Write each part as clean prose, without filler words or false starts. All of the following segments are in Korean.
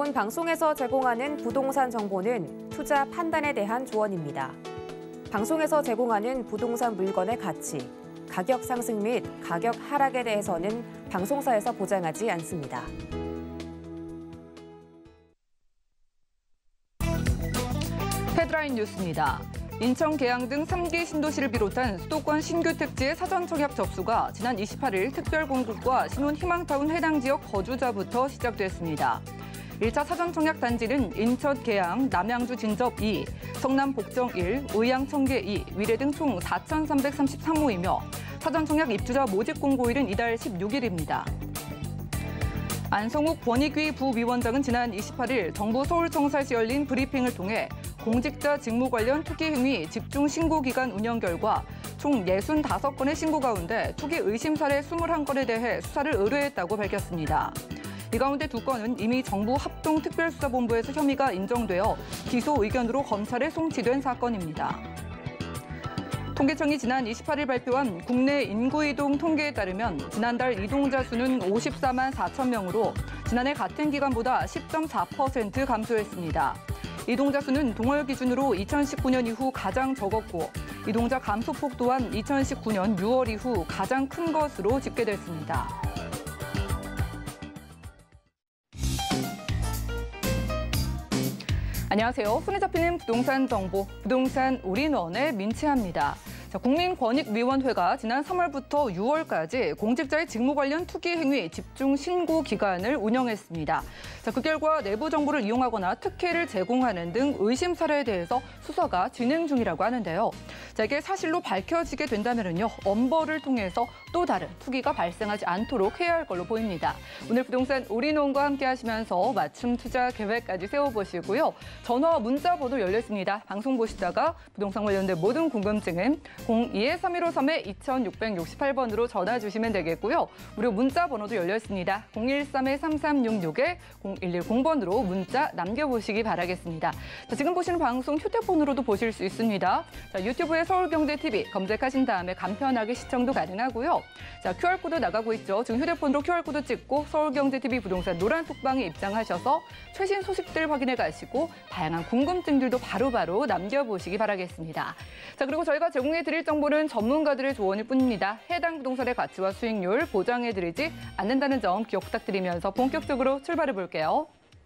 본 방송에서 제공하는 부동산 정보는 투자 판단에 대한 조언입니다. 방송에서 제공하는 부동산 물건의 가치, 가격 상승 및 가격 하락에 대해서는 방송사에서 보장하지 않습니다. 헤드라인 뉴스입니다. 인천, 계양 등 3기 신도시를 비롯한 수도권 신규 택지의 사전 청약 접수가 지난 28일 특별공급과 신혼 희망타운 해당 지역 거주자부터 시작됐습니다. 1차 사전 청약 단지는 인천, 계양, 남양주 진접 2, 성남 복정 1, 의양 청계 2, 위례 등 총 4,333호이며 사전 청약 입주자 모집 공고일은 이달 16일입니다. 안성욱 권익위 부위원장은 지난 28일 정부 서울청사에서 열린 브리핑을 통해 공직자 직무 관련 투기 행위 집중 신고 기간 운영 결과 총 65건의 신고 가운데 투기 의심 사례 21건에 대해 수사를 의뢰했다고 밝혔습니다. 이 가운데 2건은 이미 정부 합동특별수사본부에서 혐의가 인정되어 기소 의견으로 검찰에 송치된 사건입니다. 통계청이 지난 28일 발표한 국내 인구이동 통계에 따르면 지난달 이동자 수는 54만 4천 명으로 지난해 같은 기간보다 10.4% 감소했습니다. 이동자 수는 동월 기준으로 2019년 이후 가장 적었고 이동자 감소폭 또한 2019년 6월 이후 가장 큰 것으로 집계됐습니다. 안녕하세요. 손에 잡히는 부동산 정보, 부동산 올인원의 민채합니다. 국민권익위원회가 지난 3월부터 6월까지 공직자의 직무 관련 투기 행위 집중 신고 기간을 운영했습니다. 그 결과 내부 정보를 이용하거나 특혜를 제공하는 등 의심 사례에 대해서 수사가 진행 중이라고 하는데요. 이게 사실로 밝혀지게 된다면요, 엄벌을 통해서 또 다른 투기가 발생하지 않도록 해야 할 걸로 보입니다. 오늘 부동산 올인원과 함께 하시면서 맞춤 투자 계획까지 세워보시고요. 전화, 문자 번호 열렸습니다. 방송 보시다가 부동산 관련된 모든 궁금증은 02-3153-2668번으로 전화 주시면 되겠고요. 무료 문자 번호도 열려 있습니다. 013-3366-0110번으로 문자 남겨보시기 바라겠습니다. 지금 보시는 방송 휴대폰으로도 보실 수 있습니다. 유튜브에 서울경제TV 검색하신 다음에 간편하게 시청도 가능하고요. QR코드 나가고 있죠. 지금 휴대폰으로 QR코드 찍고 서울경제TV 부동산 노란 톡방에 입장하셔서 최신 소식들 확인해 가시고 다양한 궁금증들도 바로바로 남겨보시기 바라겠습니다. 그리고 저희가 제공해드릴 정보는 전문가들의 조언일 뿐입니다. 해당 부동산의 가치와 수익률 보장해드리지 않는다는 점 기억 부탁드리면서 본격적으로 출발해 볼게요.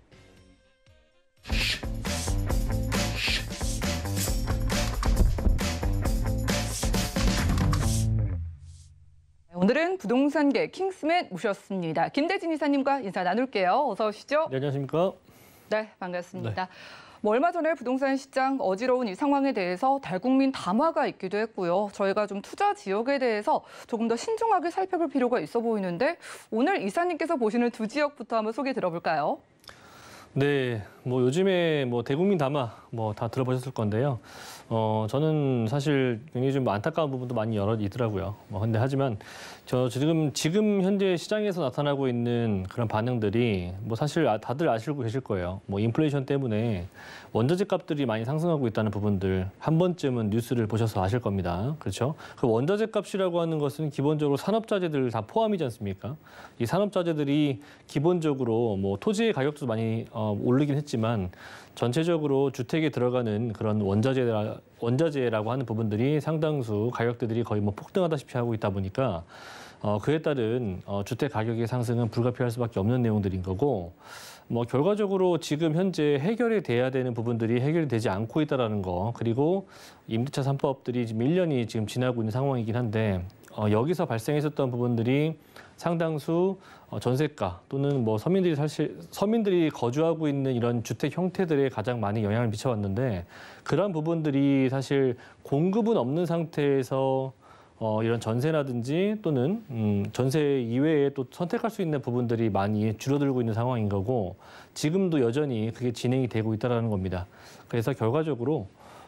오늘은 부동산계 킹스맨 모셨습니다. 김대진 이사님과 인사 나눌게요. 어서 오시죠. 네, 안녕하십니까. 네, 반갑습니다. 얼마 전에 부동산 시장 어지러운 이 상황에 대해서 대국민 담화가 있기도 했고요. 저희가 좀 투자 지역에 대해서 조금 더 신중하게 살펴볼 필요가 있어 보이는데 오늘 이사님께서 보시는 두 지역부터 한번 소개 들어볼까요? 네, 요즘에 대국민 담화 다 들어보셨을 건데요. 저는 사실 굉장히 좀 안타까운 부분도 많이 여러 있더라고요. 근데 하지만 지금 현재 시장에서 나타나고 있는 그런 반응들이 사실 다들 아시고 계실 거예요. 인플레이션 때문에 원자재 값들이 많이 상승하고 있다는 부분들 한 번쯤은 뉴스를 보셔서 아실 겁니다. 그렇죠? 그 원자재 값이라고 하는 것은 기본적으로 산업자재들 다 포함이지 않습니까? 이 산업자재들이 기본적으로 토지의 가격도 많이 오르긴 했지만 전체적으로 주택에 들어가는 그런 원자재라고 하는 부분들이 상당수 가격대들이 거의 폭등하다시피 하고 있다 보니까 그에 따른 주택 가격의 상승은 불가피할 수밖에 없는 내용들인 거고 결과적으로 지금 현재 해결이 돼야 되는 부분들이 해결이 되지 않고 있다는 거 그리고 임대차 3법들이 지금 1년이 지금 지나고 있는 상황이긴 한데 여기서 발생했었던 부분들이 상당수 전세가 또는 서민들이 거주하고 있는 이런 주택 형태들에 가장 많이 영향을 미쳐왔는데 그런 부분들이 사실 공급은 없는 상태에서 이런 전세라든지 또는 전세 이외에 또 선택할 수 있는 부분들이 많이 줄어들고 있는 상황인 거고 지금도 여전히 그게 진행이 되고 있다는 겁니다. 그래서 결과적으로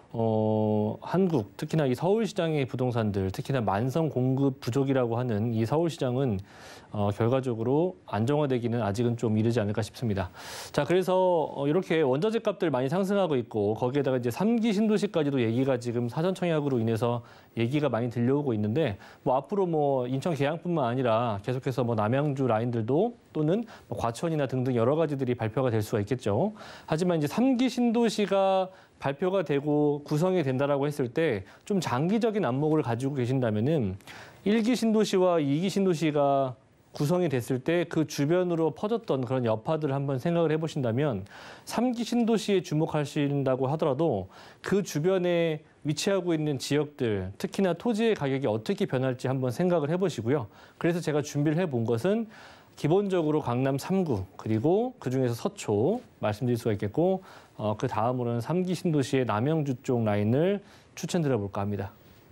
한국, 특히나 이 서울시장의 부동산들, 특히나 만성 공급 부족이라고 하는 이 서울시장은 결과적으로 안정화되기는 아직은 좀 이르지 않을까 싶습니다. 자, 그래서 이렇게 원자재 값들 많이 상승하고 있고 거기에다가 이제 3기 신도시까지도 얘기가 지금 사전 청약으로 인해서 얘기가 많이 들려오고 있는데 뭐 앞으로 뭐 인천 계양뿐만 아니라 계속해서 뭐 남양주 라인들도 또는 뭐 과천이나 등등 여러 가지들이 발표가 될 수가 있겠죠. 하지만 이제 3기 신도시가 발표가 되고 구성이 된다라고 했을 때 좀 장기적인 안목을 가지고 계신다면은 1기 신도시와 2기 신도시가 구성이 됐을 때 그 주변으로 퍼졌던 그런 여파들을 한번 생각을 해보신다면 3기 신도시에 주목하신다고 하더라도 그 주변에 위치하고 있는 지역들, 특히나 토지의 가격이 어떻게 변할지 한번 생각을 해보시고요. 그래서 제가 준비를 해본 것은 기본적으로 강남 3구, 그리고 그중에서 서초 말씀드릴 수가 있겠고 그 다음으로는 3기 신도시의 남양주 쪽 라인을 추천드려 볼까 합니다.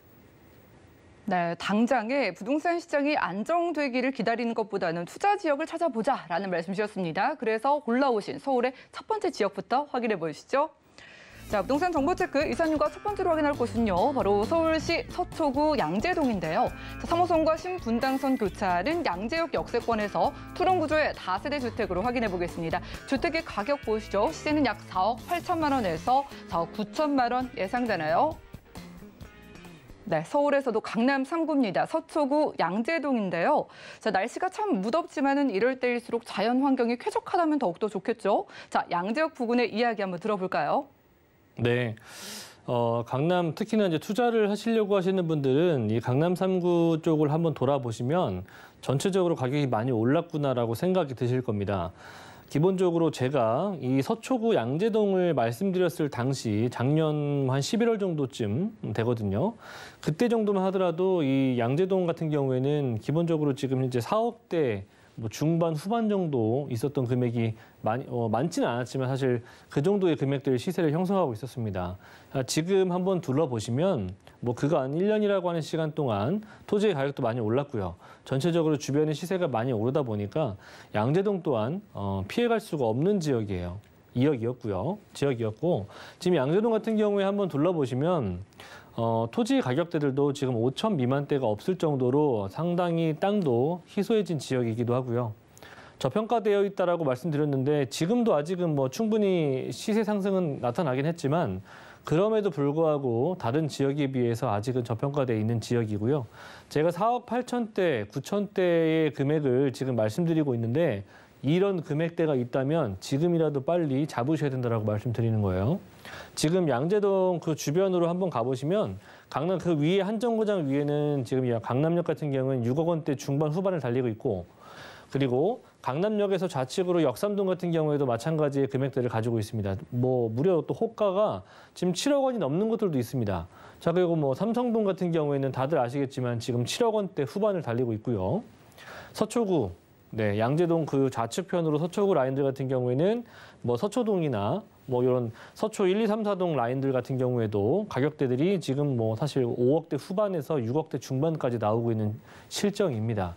네, 당장에 부동산 시장이 안정되기를 기다리는 것보다는 투자 지역을 찾아보자라는 말씀이셨습니다. 그래서 골라오신 서울의 첫 번째 지역부터 확인해 보시죠. 자, 부동산 정보체크 이사님과 첫 번째로 확인할 곳은요. 바로 서울시 서초구 양재동인데요. 자, 3호선과 신분당선 교차하는 양재역 역세권에서 투룸 구조의 다세대 주택으로 확인해 보겠습니다. 주택의 가격 보시죠. 시세는 약 4억 8천만 원에서 4억 9천만 원 예상되나요? 네, 서울에서도 강남 3구입니다. 서초구 양재동인데요. 자, 날씨가 참 무덥지만은 이럴 때일수록 자연 환경이 쾌적하다면 더욱더 좋겠죠. 자, 양재역 부근의 이야기 한번 들어볼까요? 네. 강남 특히나 이제 투자를 하시려고 하시는 분들은 이 강남 3구 쪽을 한번 돌아보시면 전체적으로 가격이 많이 올랐구나라고 생각이 드실 겁니다. 기본적으로 제가 이 서초구 양재동을 말씀드렸을 당시 작년 한 11월 정도쯤 되거든요. 그때 정도만 하더라도 이 양재동 같은 경우에는 기본적으로 지금 이제 4억대 뭐 중반 후반 정도 있었던 금액이 많지는 않았지만 사실 그 정도의 금액들 시세를 형성하고 있었습니다. 지금 한번 둘러보시면 뭐 그간 1년이라고 하는 시간 동안 토지의 가격도 많이 올랐고요. 전체적으로 주변의 시세가 많이 오르다 보니까 양재동 또한 피해갈 수가 없는 지역이에요. 지역이었고 지금 양재동 같은 경우에 한번 둘러보시면 토지 가격대들도 지금 5천 미만대가 없을 정도로 상당히 땅도 희소해진 지역이기도 하고요. 저평가되어 있다라고 말씀드렸는데 지금도 아직은 뭐 충분히 시세 상승은 나타나긴 했지만 그럼에도 불구하고 다른 지역에 비해서 아직은 저평가되어 있는 지역이고요. 제가 4억 8천대, 9천대의 금액을 지금 말씀드리고 있는데 이런 금액대가 있다면 지금이라도 빨리 잡으셔야 된다고 말씀드리는 거예요. 지금 양재동 그 주변으로 한번 가보시면 강남 그 위에 한정거장 위에는 지금 강남역 같은 경우는 6억 원대 중반 후반을 달리고 있고 그리고 강남역에서 좌측으로 역삼동 같은 경우에도 마찬가지의 금액대를 가지고 있습니다. 뭐 무려 또 호가가 지금 7억 원이 넘는 것들도 있습니다. 자, 그리고 뭐 삼성동 같은 경우에는 다들 아시겠지만 지금 7억 원대 후반을 달리고 있고요. 서초구, 네, 양재동 그 좌측편으로 서초구 라인들 같은 경우에는 뭐 서초동이나 뭐 이런 서초 1, 2, 3, 4동 라인들 같은 경우에도 가격대들이 지금 뭐 사실 5억대 후반에서 6억대 중반까지 나오고 있는 실정입니다.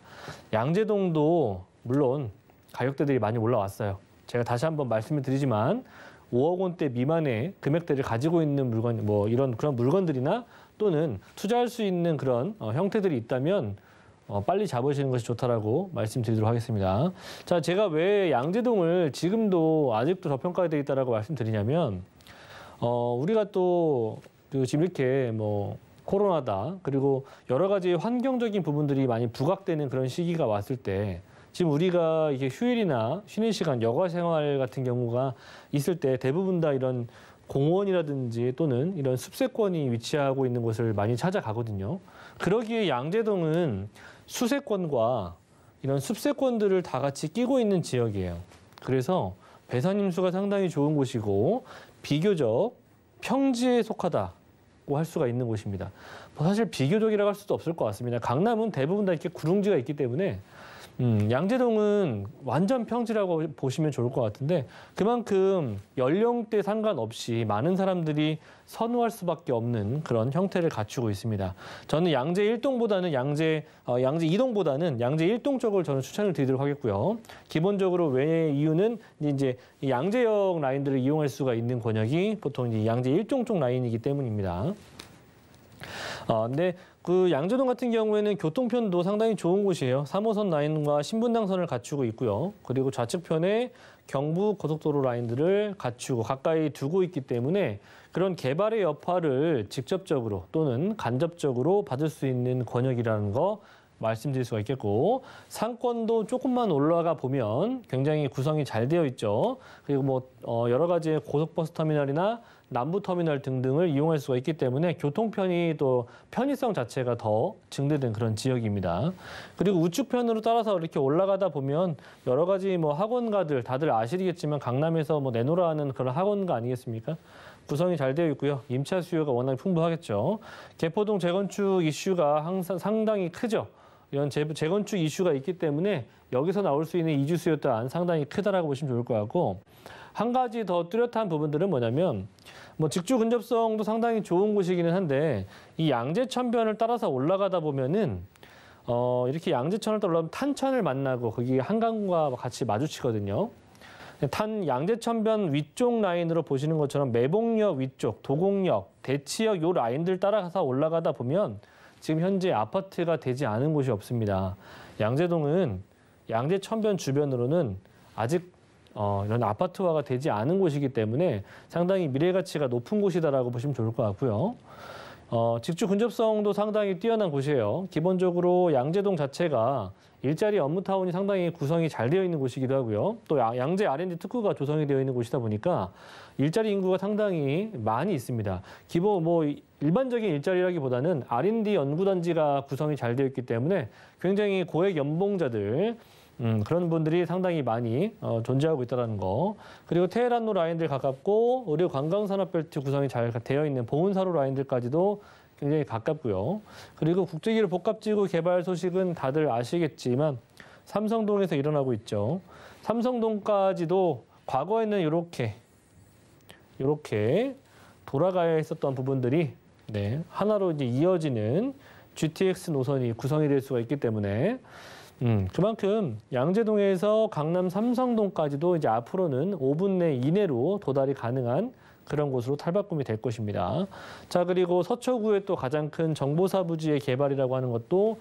양재동도 물론 가격대들이 많이 올라왔어요. 제가 다시 한번 말씀을 드리지만 5억 원대 미만의 금액대를 가지고 있는 물건, 뭐 이런 그런 물건들이나 또는 투자할 수 있는 그런 형태들이 있다면 빨리 잡으시는 것이 좋다라고 말씀드리도록 하겠습니다. 자, 제가 왜 양재동을 지금도 아직도 저평가되어 있다라고 말씀드리냐면, 우리가 또 지금 이렇게 뭐 코로나다 그리고 여러 가지 환경적인 부분들이 많이 부각되는 그런 시기가 왔을 때 지금 우리가 이게 휴일이나 쉬는 시간, 여가 생활 같은 경우가 있을 때 대부분 다 이런 공원이라든지 또는 이런 숲세권이 위치하고 있는 곳을 많이 찾아가거든요. 그러기에 양재동은 수세권과 이런 숲세권들을 다 같이 끼고 있는 지역이에요. 그래서 배산임수가 상당히 좋은 곳이고 비교적 평지에 속하다고 할 수가 있는 곳입니다. 뭐 사실 비교적이라고 할 수도 없을 것 같습니다. 강남은 대부분 다 이렇게 구릉지가 있기 때문에 양재동은 완전 평지라고 보시면 좋을 것 같은데 그만큼 연령대 상관없이 많은 사람들이 선호할 수밖에 없는 그런 형태를 갖추고 있습니다. 저는 양재 1동보다는 양재 2동보다는 양재 1동 쪽을 저는 추천을 드리도록 하겠고요. 기본적으로 왜 이유는 이제 양재역 라인들을 이용할 수가 있는 권역이 보통 이제 양재 1동 쪽 라인이기 때문입니다. 근데 그 양재동 같은 경우에는 교통편도 상당히 좋은 곳이에요. 3호선 라인과 신분당선을 갖추고 있고요. 그리고 좌측편에 경부 고속도로 라인들을 갖추고 가까이 두고 있기 때문에 그런 개발의 여파를 직접적으로 또는 간접적으로 받을 수 있는 권역이라는 거 말씀드릴 수가 있겠고 상권도 조금만 올라가 보면 굉장히 구성이 잘 되어 있죠. 그리고 뭐 여러 가지 고속버스 터미널이나 남부터미널 등등을 이용할 수가 있기 때문에 교통편이 또 편의성 자체가 더 증대된 그런 지역입니다. 그리고 우측편으로 따라서 이렇게 올라가다 보면 여러 가지 뭐 학원가들 다들 아시겠지만 강남에서 뭐 내노라 하는 그런 학원가 아니겠습니까? 구성이 잘 되어 있고요. 임차 수요가 워낙 풍부하겠죠. 개포동 재건축 이슈가 항상 상당히 크죠. 이런 재건축 이슈가 있기 때문에 여기서 나올 수 있는 이주 수요 또한 상당히 크다라고 보시면 좋을 것 같고 한 가지 더 뚜렷한 부분들은 뭐냐면 뭐 직주 근접성도 상당히 좋은 곳이기는 한데 이 양재천변을 따라서 올라가다 보면은 이렇게 양재천을 따라 올라가면 탄천을 만나고 거기 한강과 같이 마주치거든요. 양재천변 위쪽 라인으로 보시는 것처럼 매봉역 위쪽, 도곡역, 대치역 요 라인들 따라가서 올라가다 보면 지금 현재 아파트가 되지 않은 곳이 없습니다. 양재동은 양재천변 주변으로는 아직 이런 아파트화가 되지 않은 곳이기 때문에 상당히 미래 가치가 높은 곳이다라고 보시면 좋을 것 같고요. 직주 근접성도 상당히 뛰어난 곳이에요. 기본적으로 양재동 자체가 일자리 업무타운이 상당히 구성이 잘 되어 있는 곳이기도 하고요. 또 양재 R&D 특구가 조성이 되어 있는 곳이다 보니까 일자리 인구가 상당히 많이 있습니다. 기본 일반적인 일자리라기보다는 R&D 연구단지가 구성이 잘 되어 있기 때문에 굉장히 고액 연봉자들 그런 분들이 상당히 많이 존재하고 있다는 거. 그리고 테헤란로 라인들 가깝고 의료 관광산업벨트 구성이 잘 되어 있는 보은사로 라인들까지도 굉장히 가깝고요. 그리고 국제기술 복합지구 개발 소식은 다들 아시겠지만 삼성동에서 일어나고 있죠. 삼성동까지도 과거에는 이렇게 돌아가야 했었던 부분들이 하나로 이제 이어지는 GTX 노선이 구성이 될 수가 있기 때문에 그만큼 양재동에서 강남 삼성동까지도 이제 앞으로는 5분 내 이내로 도달이 가능한 그런 곳으로 탈바꿈이 될 것입니다. 자, 그리고 서초구의 또 가장 큰 정보사 부지의 개발이라고 하는 것도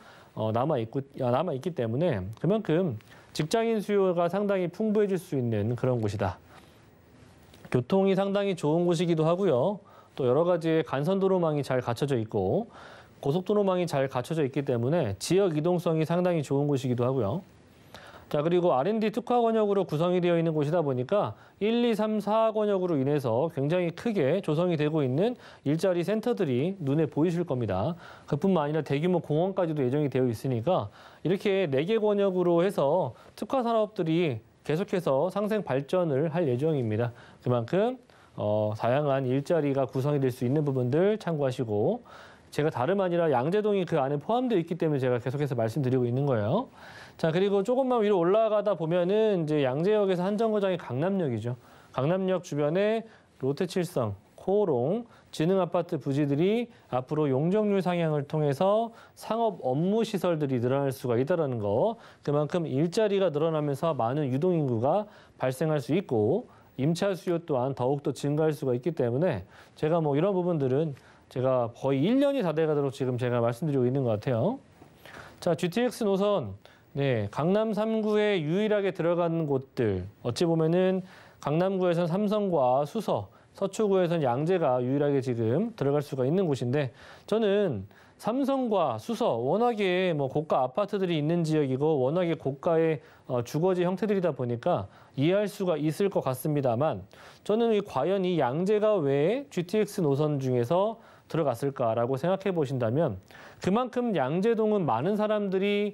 남아있기 때문에 그만큼 직장인 수요가 상당히 풍부해질 수 있는 그런 곳이다. 교통이 상당히 좋은 곳이기도 하고요. 또 여러 가지의 간선도로망이 잘 갖춰져 있고 고속도로망이 잘 갖춰져 있기 때문에 지역 이동성이 상당히 좋은 곳이기도 하고요. 자, 그리고 R&D 특화 권역으로 구성이 되어 있는 곳이다 보니까 1, 2, 3, 4 권역으로 인해서 굉장히 크게 조성이 되고 있는 일자리 센터들이 눈에 보이실 겁니다. 그뿐만 아니라 대규모 공원까지도 예정이 되어 있으니까 이렇게 4개 권역으로 해서 특화 산업들이 계속해서 상생 발전을 할 예정입니다. 그만큼 다양한 일자리가 구성이 될 수 있는 부분들 참고하시고 제가 다름 아니라 양재동이 그 안에 포함되어 있기 때문에 제가 계속해서 말씀드리고 있는 거예요. 자, 그리고 조금만 위로 올라가다 보면은 이제 양재역에서 한 정거장이 강남역이죠. 강남역 주변에 롯데칠성, 코오롱, 지능아파트 부지들이 앞으로 용적률 상향을 통해서 상업 업무 시설들이 늘어날 수가 있다는 거. 그만큼 일자리가 늘어나면서 많은 유동인구가 발생할 수 있고 임차 수요 또한 더욱더 증가할 수가 있기 때문에 제가 이런 부분들은 제가 거의 1년이 다 돼가도록 지금 제가 말씀드리고 있는 것 같아요. 자, GTX 노선. 강남 3구에 유일하게 들어가는 곳들. 어찌 보면은 강남구에서는 삼성과 수서, 서초구에서는 양재가 유일하게 지금 들어갈 수가 있는 곳인데 저는 삼성과 수서 워낙에 고가 아파트들이 있는 지역이고 워낙에 고가의 주거지 형태들이다 보니까 이해할 수가 있을 것 같습니다만 저는 과연 이 양재가 왜 GTX 노선 중에서 들어갔을까라고 생각해 보신다면 그만큼 양재동은 많은 사람들이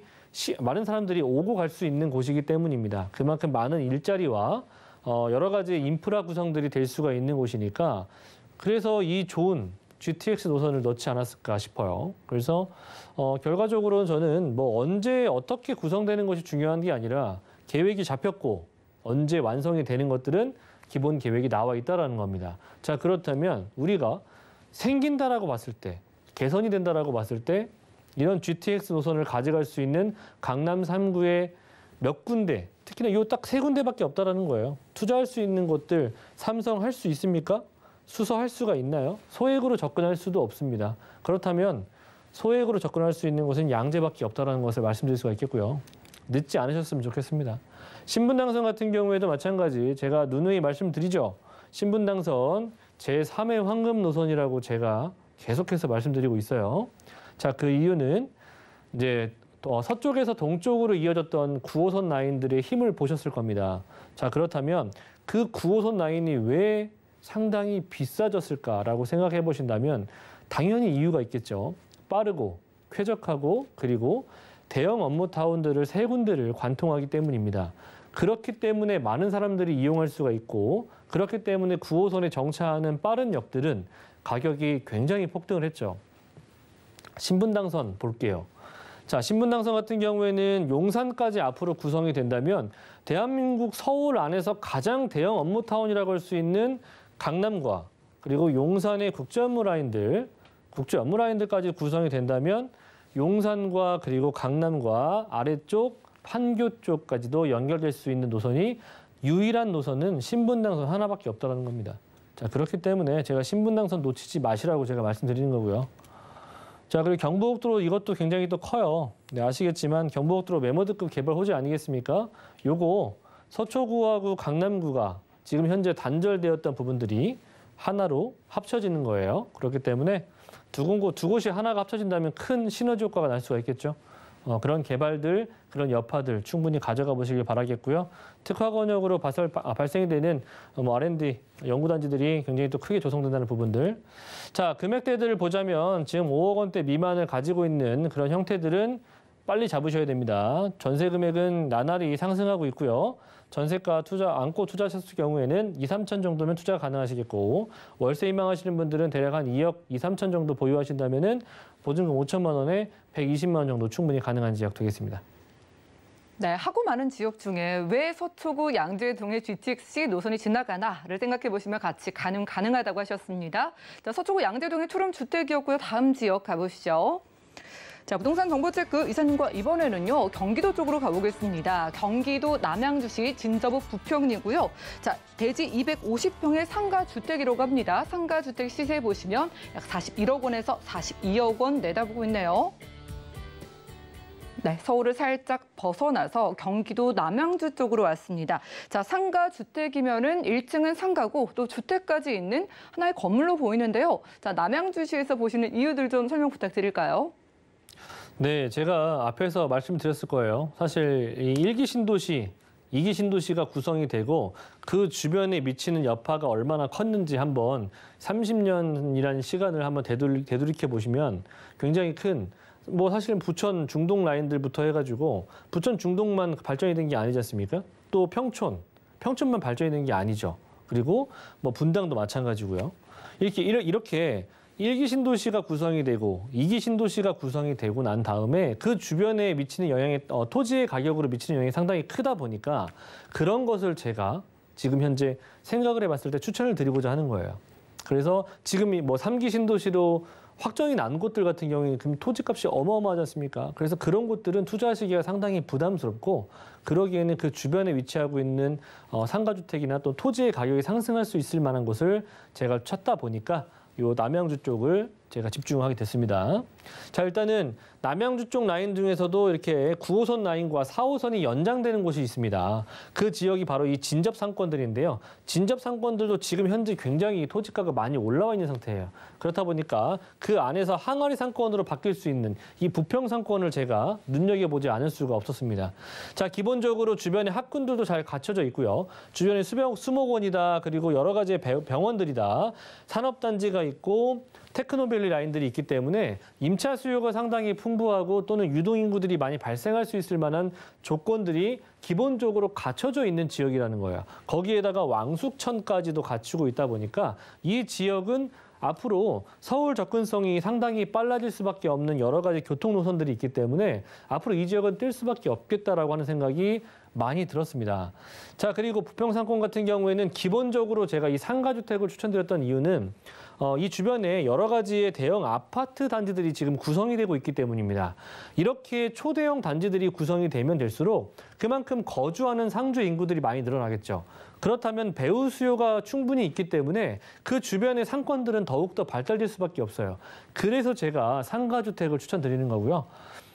오고 갈 수 있는 곳이기 때문입니다. 그만큼 많은 일자리와 여러 가지 인프라 구성들이 될 수가 있는 곳이니까 그래서 이 좋은 GTX 노선을 넣지 않았을까 싶어요. 그래서 결과적으로 저는 뭐 언제 어떻게 구성되는 것이 중요한 게 아니라 계획이 잡혔고 언제 완성이 되는 것들은 기본 계획이 나와 있다라는 겁니다. 자, 그렇다면 우리가 생긴다라고 봤을 때, 개선이 된다라고 봤을 때 이런 GTX 노선을 가져갈 수 있는 강남 3구의 몇 군데, 특히나 이 딱 3군데밖에 없다라는 거예요. 투자할 수 있는 곳들 삼성 할 수 있습니까? 수서할 수가 있나요? 소액으로 접근할 수도 없습니다. 그렇다면 소액으로 접근할 수 있는 곳은 양재밖에 없다는 것을 말씀드릴 수가 있겠고요. 늦지 않으셨으면 좋겠습니다. 신분당선 같은 경우에도 마찬가지 제가 누누이 말씀드리죠. 신분당선 제3의 황금 노선이라고 제가 계속해서 말씀드리고 있어요. 자, 그 이유는 이제 서쪽에서 동쪽으로 이어졌던 9호선 라인들의 힘을 보셨을 겁니다. 자, 그렇다면 그 9호선 라인이 왜 상당히 비싸졌을까라고 생각해 보신다면 당연히 이유가 있겠죠. 빠르고 쾌적하고 그리고 대형 업무타운들을 3군데를 관통하기 때문입니다. 그렇기 때문에 많은 사람들이 이용할 수가 있고 그렇기 때문에 9호선에 정차하는 빠른 역들은 가격이 굉장히 폭등을 했죠. 신분당선 볼게요. 자, 신분당선 같은 경우에는 용산까지 앞으로 구성이 된다면 대한민국 서울 안에서 가장 대형 업무타운이라고 할 수 있는 강남과 그리고 용산의 국제 업무 라인들까지 구성이 된다면 용산과 그리고 강남과 아래쪽 판교 쪽까지도 연결될 수 있는 노선이 유일한 노선은 신분당선 하나밖에 없다는 겁니다. 자, 그렇기 때문에 제가 신분당선 놓치지 마시라고 제가 말씀드리는 거고요. 자, 그리고 경부고속도로 이것도 굉장히 또 커요. 네, 아시겠지만 경부고속도로 메모드급 개발 호재 아니겠습니까? 요거 서초구하고 강남구가 지금 현재 단절되었던 부분들이 하나로 합쳐지는 거예요. 그렇기 때문에 두 곳이 하나가 합쳐진다면 큰 시너지 효과가 날 수가 있겠죠. 그런 개발들, 그런 여파들 충분히 가져가 보시길 바라겠고요. 특화 권역으로 발생이 되는 R&D 연구단지들이 굉장히 또 크게 조성된다는 부분들. 자, 금액대들을 보자면 지금 5억 원대 미만을 가지고 있는 그런 형태들은 빨리 잡으셔야 됩니다. 전세 금액은 나날이 상승하고 있고요. 전세가 안고 투자하셨을 경우에는 2, 3천 정도면 투자 가능하시겠고 월세 희망하시는 분들은 대략 한 2억 2, 3천 정도 보유하신다면은 보증금 5천만 원에 120만 원 정도 충분히 가능한 지역 되겠습니다. 네, 하고 많은 지역 중에 왜 서초구 양재동의 GTX 노선이 지나가나를 생각해 보시면 같이 가능하다고 하셨습니다. 자, 서초구 양재동의 투룸 주택이었고요. 다음 지역 가보시죠. 자, 부동산 정보 체크 이사님과 이번에는요, 경기도 쪽으로 가보겠습니다. 경기도 남양주시 진저부 부평리고요. 자, 대지 250평의 상가주택이라고 합니다. 상가주택 시세 보시면 약 41억 원에서 42억 원 내다보고 있네요. 네, 서울을 살짝 벗어나서 경기도 남양주 쪽으로 왔습니다. 자, 상가주택이면은 1층은 상가고 또 주택까지 있는 하나의 건물로 보이는데요. 자, 남양주시에서 보시는 이유들 좀 설명 부탁드릴까요? 네, 제가 앞에서 말씀드렸을 거예요. 사실 이 1기 신도시, 2기 신도시가 구성이 되고 그 주변에 미치는 여파가 얼마나 컸는지 한번 30년이라는 시간을 한번 되돌이켜 보시면 굉장히 큰, 뭐 사실은 부천 중동 라인들부터 해가지고 부천 중동만 발전이 된 게 아니지 않습니까? 또 평촌만 발전이 된 게 아니죠. 그리고 뭐 분당도 마찬가지고요. 이렇게 1기 신도시가 구성이 되고 2기 신도시가 구성이 되고 난 다음에 그 주변에 미치는 영향이 토지의 가격으로 미치는 영향이 상당히 크다 보니까 그런 것을 제가 지금 현재 생각을 해봤을 때 추천을 드리고자 하는 거예요. 그래서 지금 뭐 3기 신도시로 확정이 난 곳들 같은 경우에는 그럼 토지값이 어마어마하지 않습니까? 그래서 그런 곳들은 투자하시기가 상당히 부담스럽고 그러기에는 그 주변에 위치하고 있는 상가주택이나 또 토지의 가격이 상승할 수 있을 만한 곳을 제가 찾다 보니까 요 남양주 쪽을 제가 집중하게 됐습니다. 자, 일단은 남양주 쪽 라인 중에서도 이렇게 9호선 라인과 4호선이 연장되는 곳이 있습니다. 그 지역이 바로 이 진접 상권들인데요. 진접 상권들도 지금 현재 굉장히 토지가가 많이 올라와 있는 상태예요. 그렇다 보니까 그 안에서 항아리 상권으로 바뀔 수 있는 이 부평 상권을 제가 눈여겨보지 않을 수가 없었습니다. 자, 기본적으로 주변에 학군들도 잘 갖춰져 있고요. 주변에 수목원이다, 그리고 여러 가지의 병원들이다, 산업단지가 있고 테크노밸리 라인들이 있기 때문에 임차 수요가 상당히 풍부하고 또는 유동인구들이 많이 발생할 수 있을 만한 조건들이 기본적으로 갖춰져 있는 지역이라는 거예요. 거기에다가 왕숙천까지도 갖추고 있다 보니까 이 지역은 앞으로 서울 접근성이 상당히 빨라질 수밖에 없는 여러 가지 교통 노선들이 있기 때문에 앞으로 이 지역은 뜰 수밖에 없겠다라고 하는 생각이 많이 들었습니다. 자, 그리고 부평상권 같은 경우에는 기본적으로 제가 이 상가주택을 추천드렸던 이유는 이 주변에 여러 가지의 대형 아파트 단지들이 지금 구성이 되고 있기 때문입니다. 이렇게 초대형 단지들이 구성이 되면 될수록 그만큼 거주하는 상주 인구들이 많이 늘어나겠죠. 그렇다면 배우 수요가 충분히 있기 때문에 그 주변의 상권들은 더욱더 발달될 수밖에 없어요. 그래서 제가 상가주택을 추천드리는 거고요.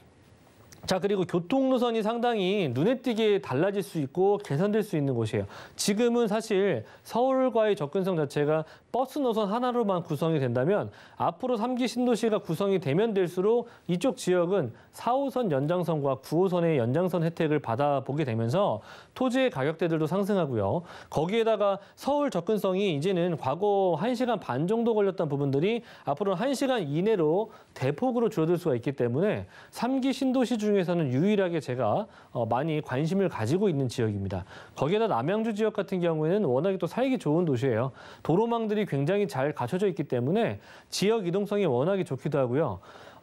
자, 그리고 교통 노선이 상당히 눈에 띄게 달라질 수 있고 개선될 수 있는 곳이에요. 지금은 사실 서울과의 접근성 자체가 버스 노선 하나로만 구성이 된다면 앞으로 3기 신도시가 구성이 되면 될수록 이쪽 지역은 4호선 연장선과 9호선의 연장선 혜택을 받아보게 되면서 토지의 가격대들도 상승하고요. 거기에다가 서울 접근성이 이제는 과거 1시간 반 정도 걸렸던 부분들이 앞으로는 1시간 이내로 대폭으로 줄어들 수가 있기 때문에 3기 신도시 중에서는 유일하게 제가 많이 관심을 가지고 있는 지역입니다. 거기에다 남양주 지역 같은 경우에는 워낙에 또 살기 좋은 도시예요. 도로망들이 굉장히 잘 갖춰져 있기 때문에 지역 이동성이 워낙에 좋기도 하고요.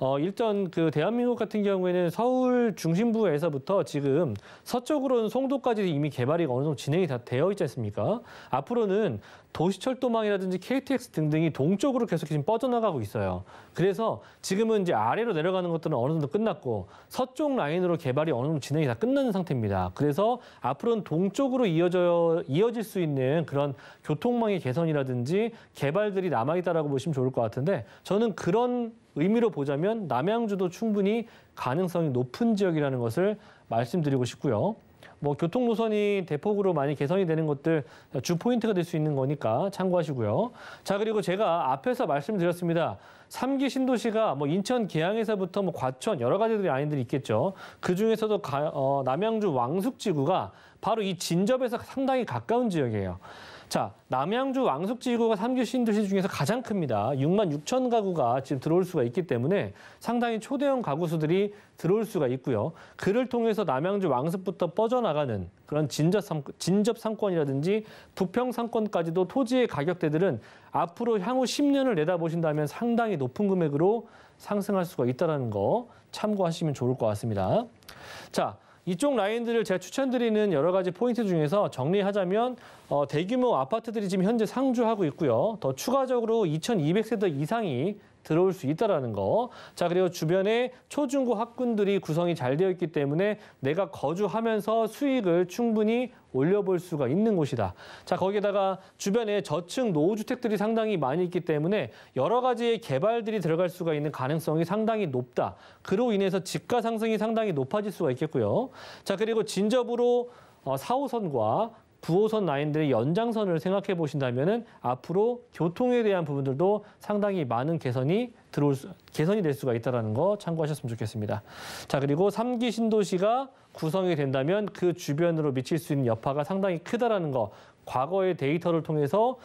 일단 그 대한민국 같은 경우에는 서울 중심부에서부터 지금 서쪽으로는 송도까지 이미 개발이 어느 정도 진행이 다 되어 있지 않습니까? 앞으로는 도시철도망이라든지 KTX 등등이 동쪽으로 계속 지금 뻗어나가고 있어요. 그래서 지금은 이제 아래로 내려가는 것들은 어느 정도 끝났고 서쪽 라인으로 개발이 어느 정도 진행이 다 끝나는 상태입니다. 그래서 앞으로는 동쪽으로 이어질 수 있는 그런 교통망의 개선이라든지 개발들이 남아있다라고 보시면 좋을 것 같은데 저는 그런 의미로 보자면 남양주도 충분히 가능성이 높은 지역이라는 것을 말씀드리고 싶고요. 뭐 교통 노선이 대폭으로 많이 개선이 되는 것들 주 포인트가 될 수 있는 거니까 참고하시고요. 자, 그리고 제가 앞에서 말씀드렸습니다. 3기 신도시가 뭐 인천 계양에서부터 뭐 과천 여러 가지들이 아이들이 있겠죠. 그 중에서도 남양주 왕숙지구가 바로 이 진접에서 상당히 가까운 지역이에요. 자, 남양주 왕숙지구가 3기 신도시 중에서 가장 큽니다. 6만 6천 가구가 지금 들어올 수가 있기 때문에 상당히 초대형 가구 수들이 들어올 수가 있고요. 그를 통해서 남양주 왕숙부터 뻗어나가는 그런 진접 상권이라든지 부평 상권까지도 토지의 가격대들은 앞으로 향후 10년을 내다보신다면 상당히 높은 금액으로 상승할 수가 있다는 거 참고하시면 좋을 것 같습니다. 자, 이쪽 라인들을 제가 추천드리는 여러 가지 포인트 중에서 정리하자면 대규모 아파트들이 지금 현재 상주하고 있고요. 더 추가적으로 2,200세대 이상이 들어올 수 있다는 거. 자, 그리고 주변에 초중고 학군들이 구성이 잘 되어 있기 때문에 내가 거주하면서 수익을 충분히 올려볼 수가 있는 곳이다. 자, 거기에다가 주변에 저층 노후주택들이 상당히 많이 있기 때문에 여러 가지의 개발들이 들어갈 수가 있는 가능성이 상당히 높다. 그로 인해서 집가 상승이 상당히 높아질 수가 있겠고요. 자, 그리고 진접으로 4호선과 9호선 라인들의 연장선을 생각해 보신다면은 앞으로 교통에 대한 부분들도 상당히 많은 개선이 될 수가 있다는 거 참고하셨으면 좋겠습니다. 자, 그리고 3기 신도시가 구성이 된다면 그 주변으로 미칠 수 있는 여파가 상당히 크다라는 거. 과거의 데이터를 통해서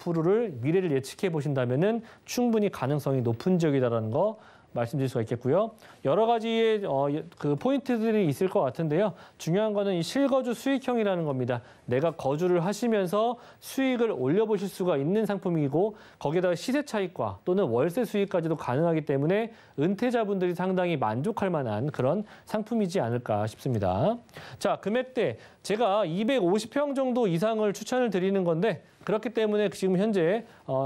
미래를 예측해 보신다면은 충분히 가능성이 높은 지역이다라는 거 말씀드릴 수가 있겠고요. 여러 가지의 그 포인트들이 있을 것 같은데요. 중요한 거는 이 실거주 수익형이라는 겁니다. 내가 거주를 하시면서 수익을 올려보실 수가 있는 상품이고 거기에다가 시세 차익과 또는 월세 수익까지도 가능하기 때문에 은퇴자분들이 상당히 만족할 만한 그런 상품이지 않을까 싶습니다. 자, 금액대 제가 250평 정도 이상을 추천을 드리는 건데 그렇기 때문에 지금 현재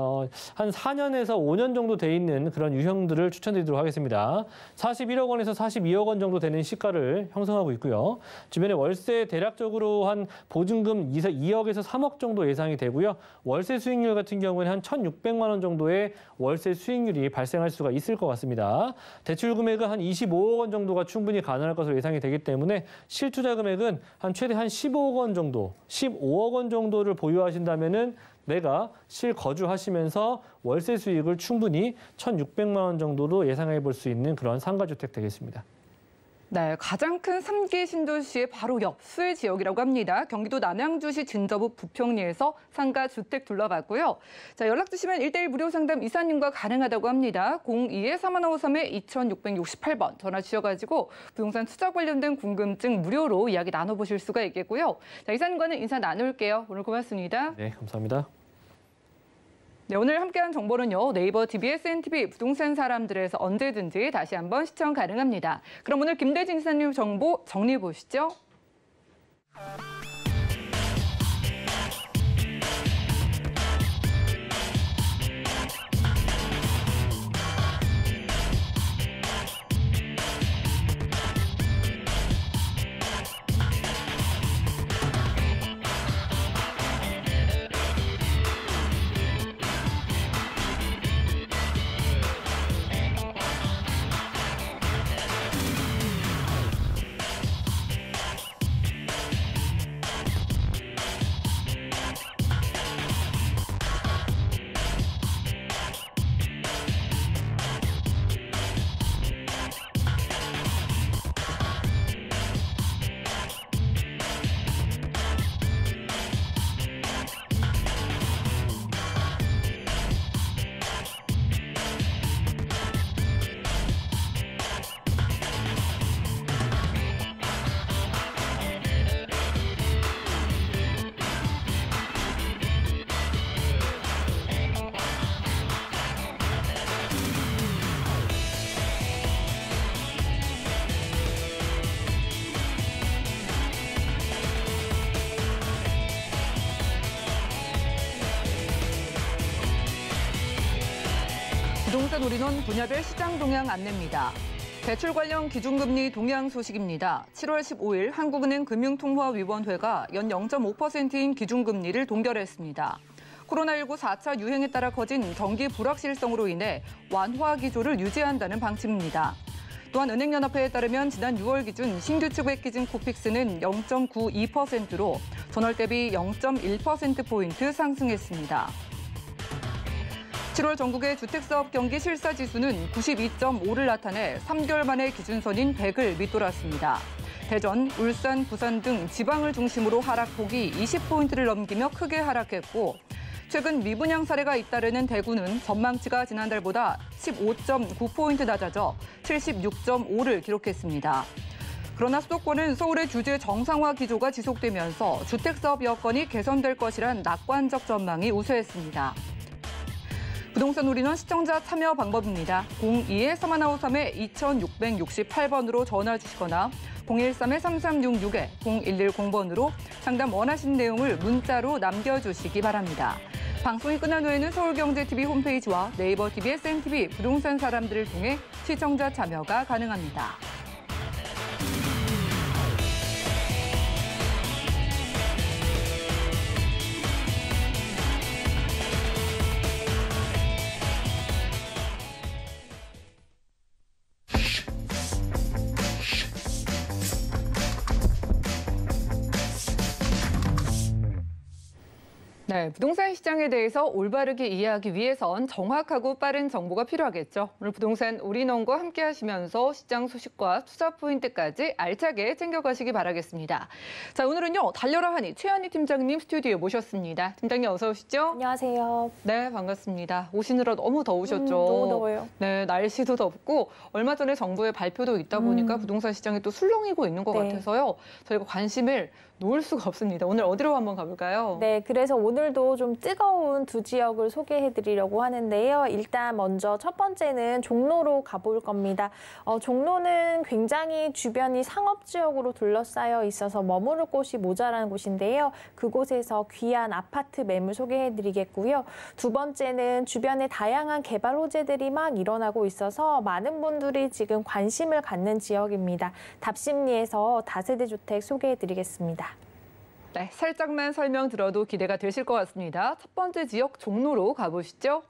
한 4년에서 5년 정도 돼 있는 그런 유형들을 추천드리도록 하겠습니다. 41억 원에서 42억 원 정도 되는 시가를 형성하고 있고요. 주변에 월세 대략적으로 한 보증금 2억에서 3억 정도 예상이 되고요. 월세 수익률 같은 경우에는 한 1,600만 원 정도의 월세 수익률이 발생할 수가 있을 것 같습니다. 대출 금액은 한 25억 원 정도가 충분히 가능할 것으로 예상이 되기 때문에 실투자 금액은 최대 한 15억 원 정도, 15억 원 정도를 보유하신다면은 내가 실거주하시면서 월세 수익을 충분히 1,600만 원 정도로 예상해 볼 수 있는 그런 상가주택 되겠습니다. 네, 가장 큰 3기 신도시의 바로 옆수의 지역이라고 합니다. 경기도 남양주시 진저부 부평리에서 상가 주택 둘러봤고요. 자, 연락 주시면 1:1 무료 상담 이사님과 가능하다고 합니다. 02-3153-2668번 전화 주셔가지고 부동산 투자 관련된 궁금증 무료로 이야기 나눠보실 수가 있겠고요. 자, 이사님과는 인사 나눌게요. 오늘 고맙습니다. 네, 감사합니다. 네, 오늘 함께한 정보는요. 네이버 TV, SNTV 부동산 사람들에서 언제든지 다시 한번 시청 가능합니다. 그럼 오늘 김대진 이사님 정보 정리해 보시죠. 부동산 올인원 분야별 시장 동향 안내입니다. 대출 관련 기준금리 동향 소식입니다. 7월 15일 한국은행 금융통화위원회가 연 0.5%인 기준금리를 동결했습니다. 코로나19 4차 유행에 따라 커진 경기 불확실성으로 인해 완화 기조를 유지한다는 방침입니다. 또한 은행연합회에 따르면 지난 6월 기준 신규 취백 기준 코픽스는 0.92%로 전월 대비 0.1%포인트 상승했습니다. 7월 전국의 주택사업 경기 실사지수는 92.5를 나타내 3개월 만에 기준선인 100을 밑돌았습니다. 대전, 울산, 부산 등 지방을 중심으로 하락폭이 20포인트를 넘기며 크게 하락했고 최근 미분양 사례가 잇따르는 대구는 전망치가 지난달보다 15.9포인트 낮아져 76.5를 기록했습니다. 그러나 수도권은 서울의 규제 정상화 기조가 지속되면서 주택사업 여건이 개선될 것이란 낙관적 전망이 우세했습니다. 부동산 올인원 시청자 참여 방법입니다. 02-3153-2668번으로 전화 주시거나 013-3366-0110번으로 상담 원하신 내용을 문자로 남겨주시기 바랍니다. 방송이 끝난 후에는 서울경제TV 홈페이지와 네이버 TV, SNTV 부동산 사람들을 통해 시청자 참여가 가능합니다. 네, 부동산 시장에 대해서 올바르게 이해하기 위해선 정확하고 빠른 정보가 필요하겠죠. 오늘 부동산 올인원과 함께 하시면서 시장 소식과 투자 포인트까지 알차게 챙겨가시기 바라겠습니다. 자, 오늘은요, 달려라 하니 최한희 팀장님 스튜디오에 모셨습니다. 팀장님 어서 오시죠. 안녕하세요. 네, 반갑습니다. 오시느라 너무 더우셨죠? 너무 더워요. 네, 날씨도 덥고 얼마 전에 정부의 발표도 있다 보니까 부동산 시장이 또 술렁이고 있는 것 같아서요. 저희가 관심을 놓을 수가 없습니다. 오늘 어디로 한번 가볼까요? 네, 그래서 오늘도 좀 뜨거운 두 지역을 소개해드리려고 하는데요. 일단 먼저 첫 번째는 종로로 가볼 겁니다. 종로는 굉장히 주변이 상업지역으로 둘러싸여 있어서 머무를 곳이 모자란 곳인데요. 그곳에서 귀한 아파트 매물 소개해드리겠고요. 두 번째는 주변에 다양한 개발 호재들이 막 일어나고 있어서 많은 분들이 지금 관심을 갖는 지역입니다. 답심리에서 다세대 주택 소개해드리겠습니다. 네, 살짝만 설명 들어도 기대가 되실 것 같습니다. 첫 번째 지역 종로로 가보시죠.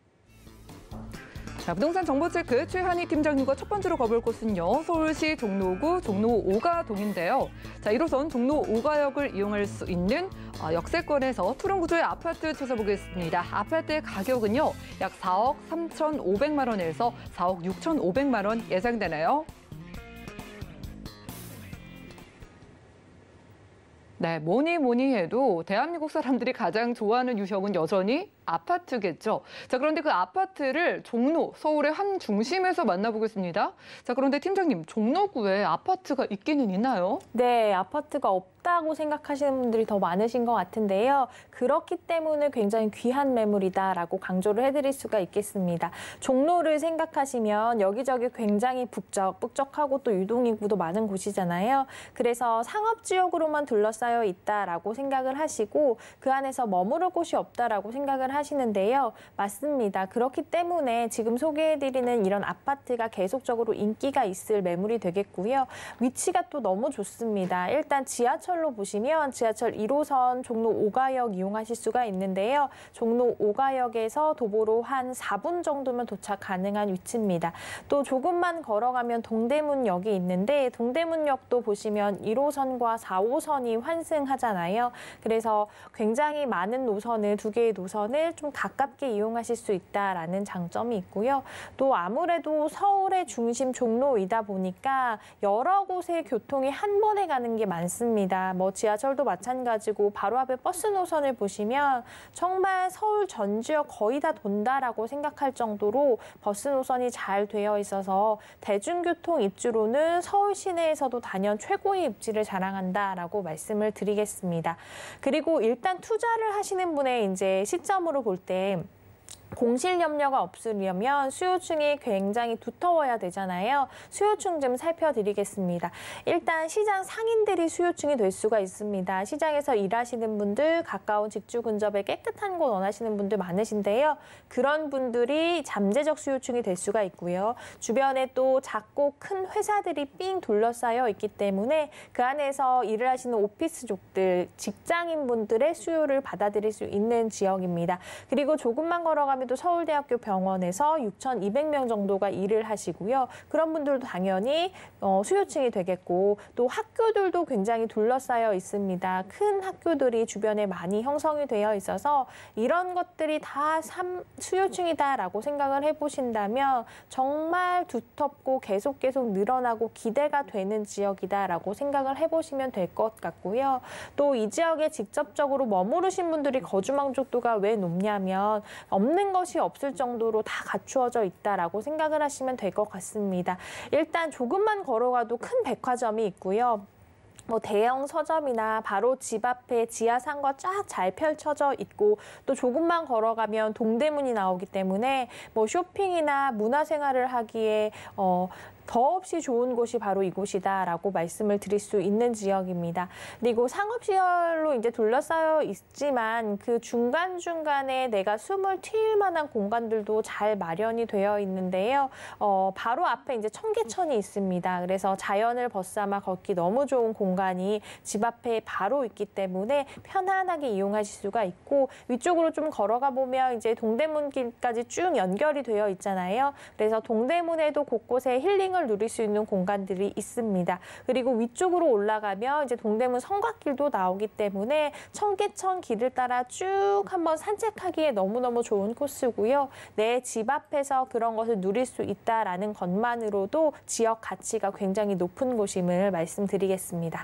자, 부동산 정보체크 최한희 팀장님과 첫 번째로 가볼 곳은요. 서울시 종로구 종로 5가동인데요. 자, 1호선 종로 5가역을 이용할 수 있는 역세권에서 투룸 구조의 아파트 찾아보겠습니다. 아파트의 가격은요. 약 4억 3,500만 원에서 4억 6,500만 원 예상되나요? 네, 뭐니 해도 대한민국 사람들이 가장 좋아하는 유형은 여전히 아파트겠죠. 자, 그런데 그 아파트를 종로, 서울의 한 중심에서 만나보겠습니다. 자, 그런데 팀장님, 종로구에 아파트가 있기는 있나요? 네, 아파트가 없다고 생각하시는 분들이 더 많으신 것 같은데요. 그렇기 때문에 굉장히 귀한 매물이다라고 강조를 해드릴 수가 있겠습니다. 종로를 생각하시면 여기저기 굉장히 북적북적하고 또 유동인구도 많은 곳이잖아요. 그래서 상업지역으로만 둘러싸여 있다라고 생각을 하시고 그 안에서 머무를 곳이 없다라고 생각을 하시는데요. 맞습니다. 그렇기 때문에 지금 소개해드리는 이런 아파트가 계속적으로 인기가 있을 매물이 되겠고요. 위치가 또 너무 좋습니다. 일단 지하철로 보시면 지하철 1호선 종로 5가역 이용하실 수가 있는데요. 종로 5가역에서 도보로 한 4분 정도면 도착 가능한 위치입니다. 또 조금만 걸어가면 동대문역이 있는데 동대문역도 보시면 1호선과 4호선이 환승하잖아요. 그래서 굉장히 많은 노선을, 두 개의 노선을 좀 가깝게 이용하실 수 있다라는 장점이 있고요. 또 아무래도 서울의 중심 종로이다 보니까 여러 곳의 교통이 한 번에 가는 게 많습니다. 뭐 지하철도 마찬가지고 바로 앞에 버스 노선을 보시면 정말 서울 전 지역 거의 다 돈다라고 생각할 정도로 버스 노선이 잘 되어 있어서 대중교통 입지로는 서울 시내에서도 단연 최고의 입지를 자랑한다라고 말씀을 드리겠습니다. 그리고 일단 투자를 하시는 분의 이제 시점으로 볼 때 공실 염려가 없으려면 수요층이 굉장히 두터워야 되잖아요. 수요층 좀 살펴드리겠습니다. 일단 시장 상인들이 수요층이 될 수가 있습니다. 시장에서 일하시는 분들, 가까운 직주 근접에 깨끗한 곳 원하시는 분들 많으신데요. 그런 분들이 잠재적 수요층이 될 수가 있고요. 주변에 또 작고 큰 회사들이 삥 둘러싸여 있기 때문에 그 안에서 일을 하시는 오피스족들, 직장인분들의 수요를 받아들일 수 있는 지역입니다. 그리고 조금만 걸어가면 또 서울대학교 병원에서 6,200명 정도가 일을 하시고요. 그런 분들도 당연히 수요층이 되겠고 또 학교들도 굉장히 둘러싸여 있습니다. 큰 학교들이 주변에 많이 형성이 되어 있어서 이런 것들이 다 수요층이다라고 생각을 해보신다면 정말 두텁고 계속 늘어나고 기대가 되는 지역이다라고 생각을 해보시면 될 것 같고요. 또 이 지역에 직접적으로 머무르신 분들이 거주 만족도가 왜 높냐면 없는 것이 없을 정도로 다 갖추어져 있다라고 생각을 하시면 될 것 같습니다. 일단 조금만 걸어가도 큰 백화점이 있고요. 뭐 대형 서점이나 바로 집 앞에 지하상가 쫙 잘 펼쳐져 있고 또 조금만 걸어가면 동대문이 나오기 때문에 뭐 쇼핑이나 문화생활을 하기에 더없이 좋은 곳이 바로 이곳이다라고 말씀을 드릴 수 있는 지역입니다. 그리고 상업시설로 이제 둘러싸여 있지만 그 중간중간에 내가 숨을 틔울 만한 공간들도 잘 마련이 되어 있는데요. 바로 앞에 이제 청계천이 있습니다. 그래서 자연을 벗삼아 걷기 너무 좋은 공간이 집 앞에 바로 있기 때문에 편안하게 이용하실 수가 있고 위쪽으로 좀 걸어가 보면 이제 동대문길까지 쭉 연결이 되어 있잖아요. 그래서 동대문에도 곳곳에 힐링을 누릴 수 있는 공간들이 있습니다. 그리고 위쪽으로 올라가면 이제 동대문 성곽길도 나오기 때문에 청계천 길을 따라 쭉 한번 산책하기에 너무너무 좋은 코스고요. 내 집 앞에서 그런 것을 누릴 수 있다라는 것만으로도 지역 가치가 굉장히 높은 곳임을 말씀드리겠습니다.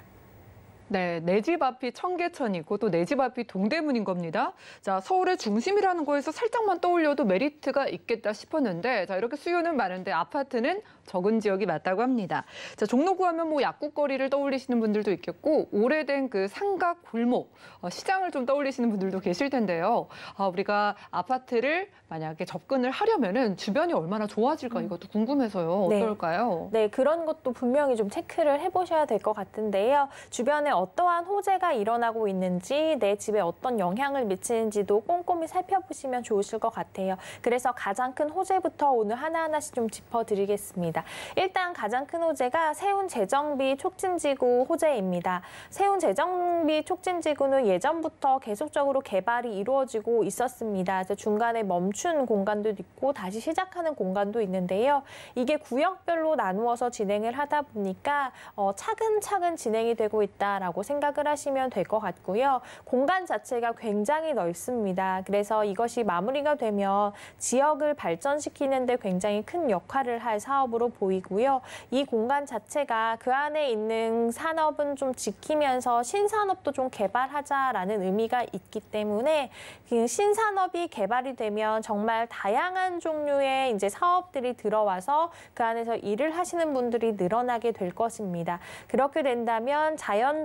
네, 내 집 앞이 청계천이고 또 내 집 앞이 동대문인 겁니다. 자, 서울의 중심이라는 거에서 살짝만 떠올려도 메리트가 있겠다 싶었는데 자, 이렇게 수요는 많은데 아파트는 적은 지역이 맞다고 합니다. 자, 종로구 하면 뭐 약국거리를 떠올리시는 분들도 있겠고 오래된 그 상가 골목, 시장을 좀 떠올리시는 분들도 계실 텐데요. 우리가 아파트를 만약에 접근을 하려면은 주변이 얼마나 좋아질까 이것도 궁금해서요. 어떨까요? 네, 그런 것도 분명히 좀 체크를 해보셔야 될 것 같은데요. 주변에 어떠한 호재가 일어나고 있는지 내 집에 어떤 영향을 미치는지도 꼼꼼히 살펴보시면 좋으실 것 같아요. 그래서 가장 큰 호재부터 오늘 하나하나씩 좀 짚어드리겠습니다. 일단 가장 큰 호재가 세운재정비 촉진지구 호재입니다. 세운재정비 촉진지구는 예전부터 계속적으로 개발이 이루어지고 있었습니다. 그래서 중간에 멈춘 공간도 있고 다시 시작하는 공간도 있는데요. 이게 구역별로 나누어서 진행을 하다 보니까 차근차근 진행이 되고 있다라고 생각을 하시면 될 것 같고요. 공간 자체가 굉장히 넓습니다. 그래서 이것이 마무리가 되면 지역을 발전시키는 데 굉장히 큰 역할을 할 사업으로 보이고요. 이 공간 자체가 그 안에 있는 산업은 좀 지키면서 신산업도 좀 개발하자라는 의미가 있기 때문에 그 신산업이 개발이 되면 정말 다양한 종류의 이제 사업들이 들어와서 그 안에서 일을 하시는 분들이 늘어나게 될 것입니다. 그렇게 된다면 자연적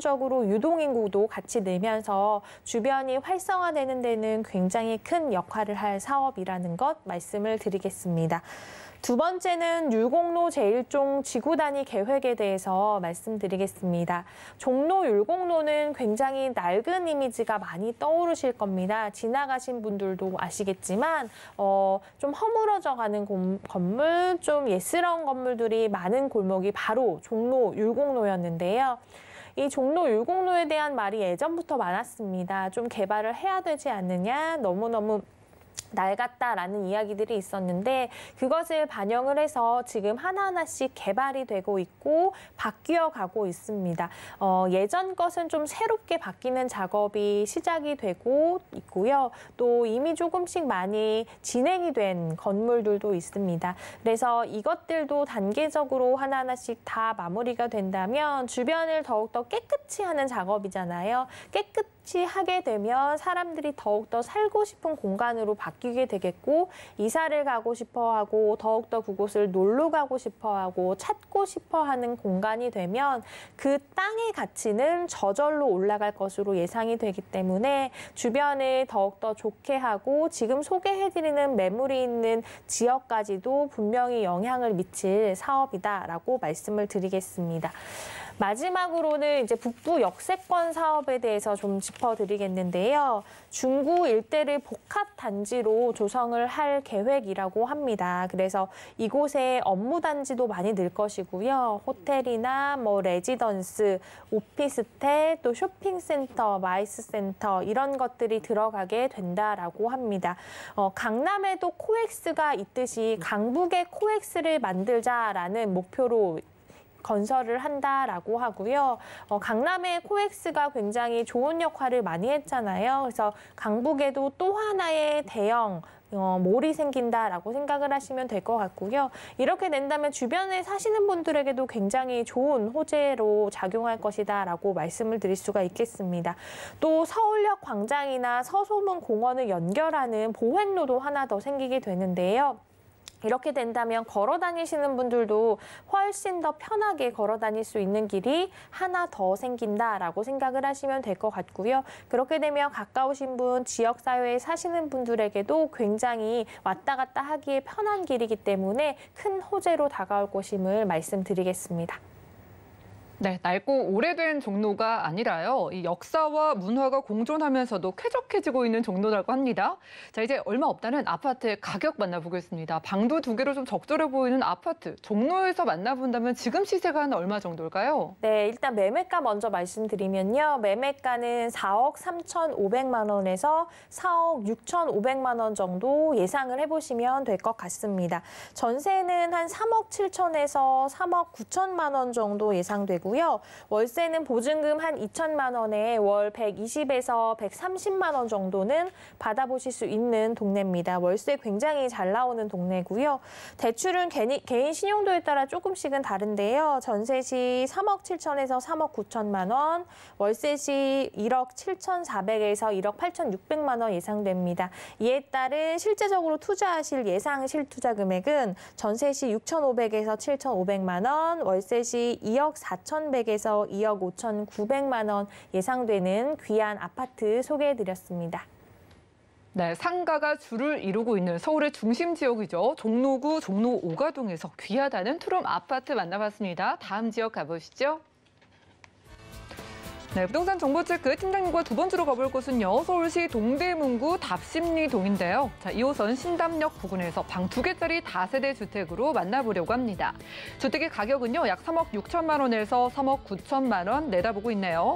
간접적으로 유동인구도 같이 늘면서 주변이 활성화되는 데는 굉장히 큰 역할을 할 사업이라는 것 말씀을 드리겠습니다. 두 번째는 율곡로 제1종 지구 단위 계획에 대해서 말씀드리겠습니다. 종로 율곡로는 굉장히 낡은 이미지가 많이 떠오르실 겁니다. 지나가신 분들도 아시겠지만 좀 허물어져가는 건물, 좀 예스러운 건물들이 많은 골목이 바로 종로 율곡로였는데요. 이 종로 율곡로에 대한 말이 예전부터 많았습니다. 좀 개발을 해야 되지 않느냐, 너무너무 낡았다라는 이야기들이 있었는데 그것을 반영을 해서 지금 하나하나씩 개발이 되고 있고 바뀌어 가고 있습니다. 예전 것은 좀 새롭게 바뀌는 작업이 시작이 되고 있고요. 또 이미 조금씩 많이 진행이 된 건물들도 있습니다. 그래서 이것들도 단계적으로 하나하나씩 다 마무리가 된다면 주변을 더욱더 깨끗이 하는 작업이잖아요. 깨끗이 하게 되면 사람들이 더욱더 살고 싶은 공간으로 바뀌게 되겠고 이사를 가고 싶어하고 더욱더 그곳을 놀러 가고 싶어하고 찾고 싶어하는 공간이 되면 그 땅의 가치는 저절로 올라갈 것으로 예상이 되기 때문에 주변을 더욱더 좋게 하고 지금 소개해드리는 매물이 있는 지역까지도 분명히 영향을 미칠 사업이다라고 말씀을 드리겠습니다. 마지막으로는 이제 북부 역세권 사업에 대해서 좀 짚어드리겠는데요. 중구 일대를 복합단지로 조성을 할 계획이라고 합니다. 그래서 이곳에 업무단지도 많이 늘 것이고요. 호텔이나 뭐 레지던스, 오피스텔, 또 쇼핑센터, 마이스센터 이런 것들이 들어가게 된다라고 합니다. 강남에도 코엑스가 있듯이 강북에 코엑스를 만들자라는 목표로 건설을 한다라고 하고요. 강남의 코엑스가 굉장히 좋은 역할을 많이 했잖아요. 그래서 강북에도 또 하나의 대형 몰이 생긴다라고 생각을 하시면 될 것 같고요. 이렇게 된다면 주변에 사시는 분들에게도 굉장히 좋은 호재로 작용할 것이다라고 말씀을 드릴 수가 있겠습니다. 또 서울역 광장이나 서소문 공원을 연결하는 보행로도 하나 더 생기게 되는데요. 이렇게 된다면 걸어 다니시는 분들도 훨씬 더 편하게 걸어 다닐 수 있는 길이 하나 더 생긴다라고 생각을 하시면 될 것 같고요. 그렇게 되면 가까우신 분, 지역사회에 사시는 분들에게도 굉장히 왔다 갔다 하기에 편한 길이기 때문에 큰 호재로 다가올 것임을 말씀드리겠습니다. 네, 낡고 오래된 종로가 아니라요. 이 역사와 문화가 공존하면서도 쾌적해지고 있는 종로라고 합니다. 자, 이제 얼마 없다는 아파트의 가격 만나보겠습니다. 방도 두 개로 좀 적절해 보이는 아파트. 종로에서 만나본다면 지금 시세가 한 얼마 정도일까요? 네, 일단 매매가 먼저 말씀드리면요. 매매가는 4억 3,500만 원에서 4억 6,500만 원 정도 예상을 해보시면 될 것 같습니다. 전세는 한 3억 7천에서 3억 9천만 원 정도 예상되고 월세는 보증금 한 2천만 원에 월 120에서 130만 원 정도는 받아보실 수 있는 동네입니다. 월세 굉장히 잘 나오는 동네고요. 대출은 개인 신용도에 따라 조금씩은 다른데요. 전세 시 3억 7천에서 3억 9천만 원, 월세 시 1억 7,400에서 1억 8,600만 원 예상됩니다. 이에 따른 실제적으로 투자하실 예상 실투자 금액은 전세 시 6,500에서 7,500만 원, 월세 시 2억 4,100에서 2억 5,900만 원 예상되는 귀한 아파트 소개해드렸습니다. 네, 상가가 줄을 이루고 있는 서울의 중심 지역이죠. 종로구 종로 5가동에서 귀하다는 투룸 아파트 만나봤습니다. 다음 지역 가보시죠. 네, 부동산 정보체크 팀장님과 두 번째로 가볼 곳은요. 서울시 동대문구 답심리동인데요. 자, 2호선 신담역 부근에서 방 2개짜리 다세대 주택으로 만나보려고 합니다. 주택의 가격은요. 약 3억 6천만 원에서 3억 9천만 원 내다보고 있네요.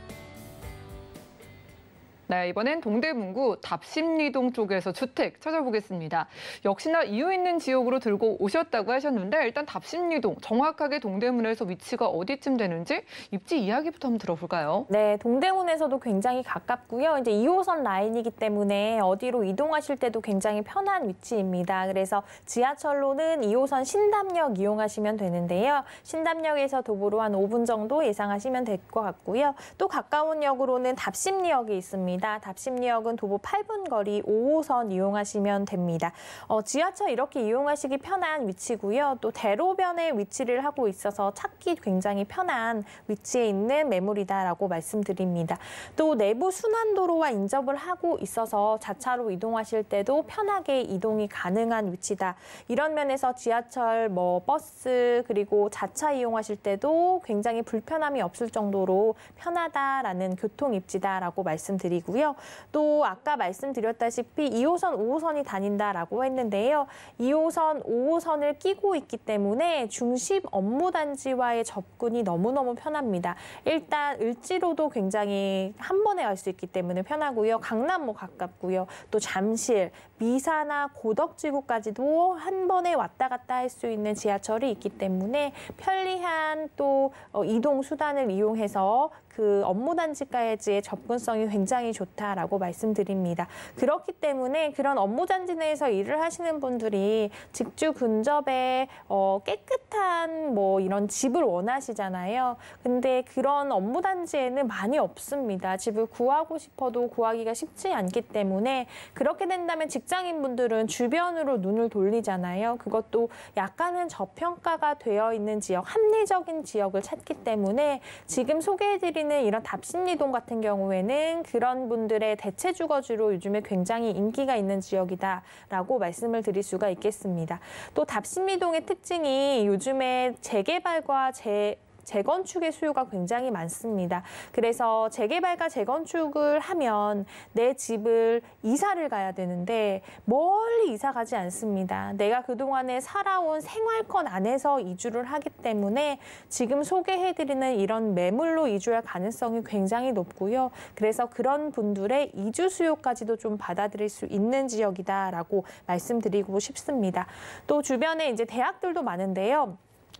네, 이번엔 동대문구 답심리동 쪽에서 주택 찾아보겠습니다. 역시나 이유 있는 지역으로 들고 오셨다고 하셨는데 일단 답심리동 정확하게 동대문에서 위치가 어디쯤 되는지 입지 이야기부터 한번 들어볼까요? 네, 동대문에서도 굉장히 가깝고요. 이제 2호선 라인이기 때문에 어디로 이동하실 때도 굉장히 편한 위치입니다. 그래서 지하철로는 2호선 신담역 이용하시면 되는데요. 신담역에서 도보로 한 5분 정도 예상하시면 될 것 같고요. 또 가까운 역으로는 답심리역이 있습니다. 있습니다. 답심리역은 도보 8분 거리 5호선 이용하시면 됩니다. 지하철 이렇게 이용하시기 편한 위치고요. 또 대로변에 위치를 하고 있어서 찾기 굉장히 편한 위치에 있는 매물이다라고 말씀드립니다. 또 내부 순환도로와 인접을 하고 있어서 자차로 이동하실 때도 편하게 이동이 가능한 위치다. 이런 면에서 지하철, 버스 그리고 자차 이용하실 때도 굉장히 불편함이 없을 정도로 편하다라는 교통 입지다라고 말씀드리고요. 또 아까 말씀드렸다시피 2호선, 5호선이 다닌다라고 했는데요. 2호선, 5호선을 끼고 있기 때문에 중심 업무단지와의 접근이 너무너무 편합니다. 일단 을지로도 굉장히 한 번에 갈 수 있기 때문에 편하고요. 강남모 가깝고요. 또 잠실, 미사나 고덕지구까지도 한 번에 왔다 갔다 할 수 있는 지하철이 있기 때문에 편리한 또 이동 수단을 이용해서 그 업무단지까지의 접근성이 굉장히 좋다라고 말씀드립니다. 그렇기 때문에 그런 업무단지 내에서 일을 하시는 분들이 직주 근접에 깨끗한 이런 집을 원하시잖아요. 근데 그런 업무단지에는 많이 없습니다. 집을 구하고 싶어도 구하기가 쉽지 않기 때문에 그렇게 된다면 직장인분들은 주변으로 눈을 돌리잖아요. 그것도 약간은 저평가가 되어 있는 지역, 합리적인 지역을 찾기 때문에 지금 소개해드리는 이런 답심리동 같은 경우에는 그런 분들의 대체 주거지로 요즘에 굉장히 인기가 있는 지역이다라고 말씀을 드릴 수가 있겠습니다. 또 답심리동의 특징이 요즘에 재개발과 재건축의 수요가 굉장히 많습니다. 그래서 재개발과 재건축을 하면 내 집을 이사를 가야 되는데 멀리 이사 가지 않습니다. 내가 그동안에 살아온 생활권 안에서 이주를 하기 때문에 지금 소개해드리는 이런 매물로 이주할 가능성이 굉장히 높고요. 그래서 그런 분들의 이주 수요까지도 좀 받아들일 수 있는 지역이다라고 말씀드리고 싶습니다. 또 주변에 이제 대학들도 많은데요.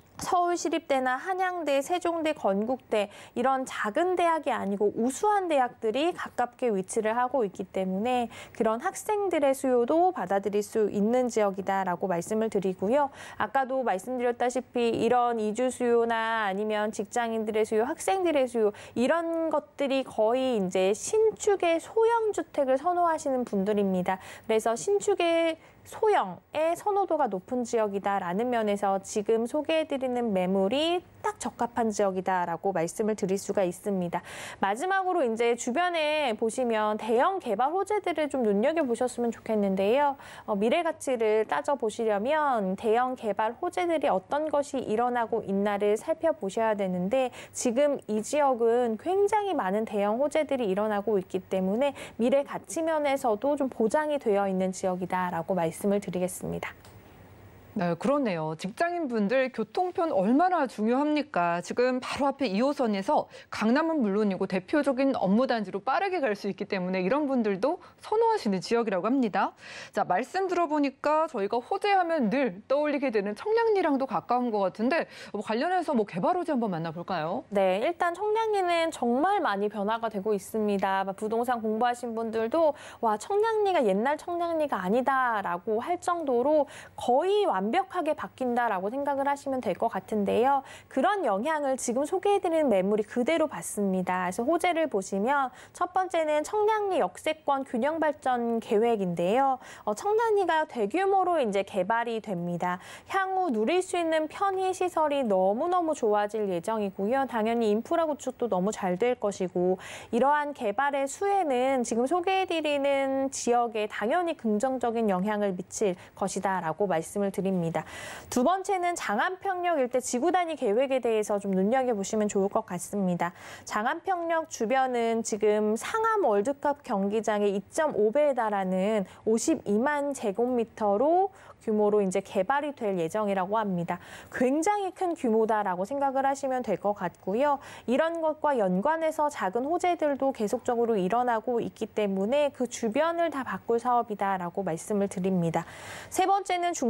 서울시립대나 한양대, 세종대, 건국대 이런 작은 대학이 아니고 우수한 대학들이 가깝게 위치를 하고 있기 때문에 그런 학생들의 수요도 받아들일 수 있는 지역이다라고 말씀을 드리고요. 아까도 말씀드렸다시피 이런 이주 수요나 아니면 직장인들의 수요, 학생들의 수요 이런 것들이 거의 이제 신축의 소형 주택을 선호하시는 분들입니다. 그래서 신축의 소형의 선호도가 높은 지역이다라는 면에서 지금 소개해드리는 매물이 딱 적합한 지역이다라고 말씀을 드릴 수가 있습니다. 마지막으로 이제 주변에 보시면 대형 개발 호재들을 좀 눈여겨보셨으면 좋겠는데요. 미래 가치를 따져보시려면 대형 개발 호재들이 어떤 것이 일어나고 있나를 살펴보셔야 되는데 지금 이 지역은 굉장히 많은 대형 호재들이 일어나고 있기 때문에 미래 가치 면에서도 좀 보장이 되어 있는 지역이다라고 말씀을 드리겠습니다. 네, 그렇네요. 직장인분들 교통편 얼마나 중요합니까? 지금 바로 앞에 2호선에서 강남은 물론이고 대표적인 업무단지로 빠르게 갈 수 있기 때문에 이런 분들도 선호하시는 지역이라고 합니다. 자, 말씀 들어보니까 저희가 호재하면 늘 떠올리게 되는 청량리랑도 가까운 것 같은데 관련해서 개발 호재 한번 만나볼까요? 네, 일단 청량리는 정말 많이 변화가 되고 있습니다. 부동산 공부하신 분들도 와, 청량리가 옛날 청량리가 아니다라고 할 정도로 거의 완벽하게 바뀐다라고 생각을 하시면 될 것 같은데요. 그런 영향을 지금 소개해드리는 매물이 그대로 받습니다. 그래서 호재를 보시면 첫 번째는 청량리 역세권 균형 발전 계획인데요. 청량리가 대규모로 이제 개발이 됩니다. 향후 누릴 수 있는 편의 시설이 너무너무 좋아질 예정이고요. 당연히 인프라 구축도 너무 잘 될 것이고 이러한 개발의 수혜는 지금 소개해드리는 지역에 당연히 긍정적인 영향을 미칠 것이다라고 말씀을 드립니다. 두 번째는 장안평역 일대 지구 단위 계획에 대해서 좀 눈여겨보시면 좋을 것 같습니다. 장안평역 주변은 지금 상암 월드컵 경기장의 2.5배에 달하는 52만 제곱미터로 규모로 이제 개발이 될 예정이라고 합니다. 굉장히 큰 규모다라고 생각을 하시면 될 것 같고요. 이런 것과 연관해서 작은 호재들도 계속적으로 일어나고 있기 때문에 그 주변을 다 바꿀 사업이다라고 말씀을 드립니다. 세 번째는 중랑 물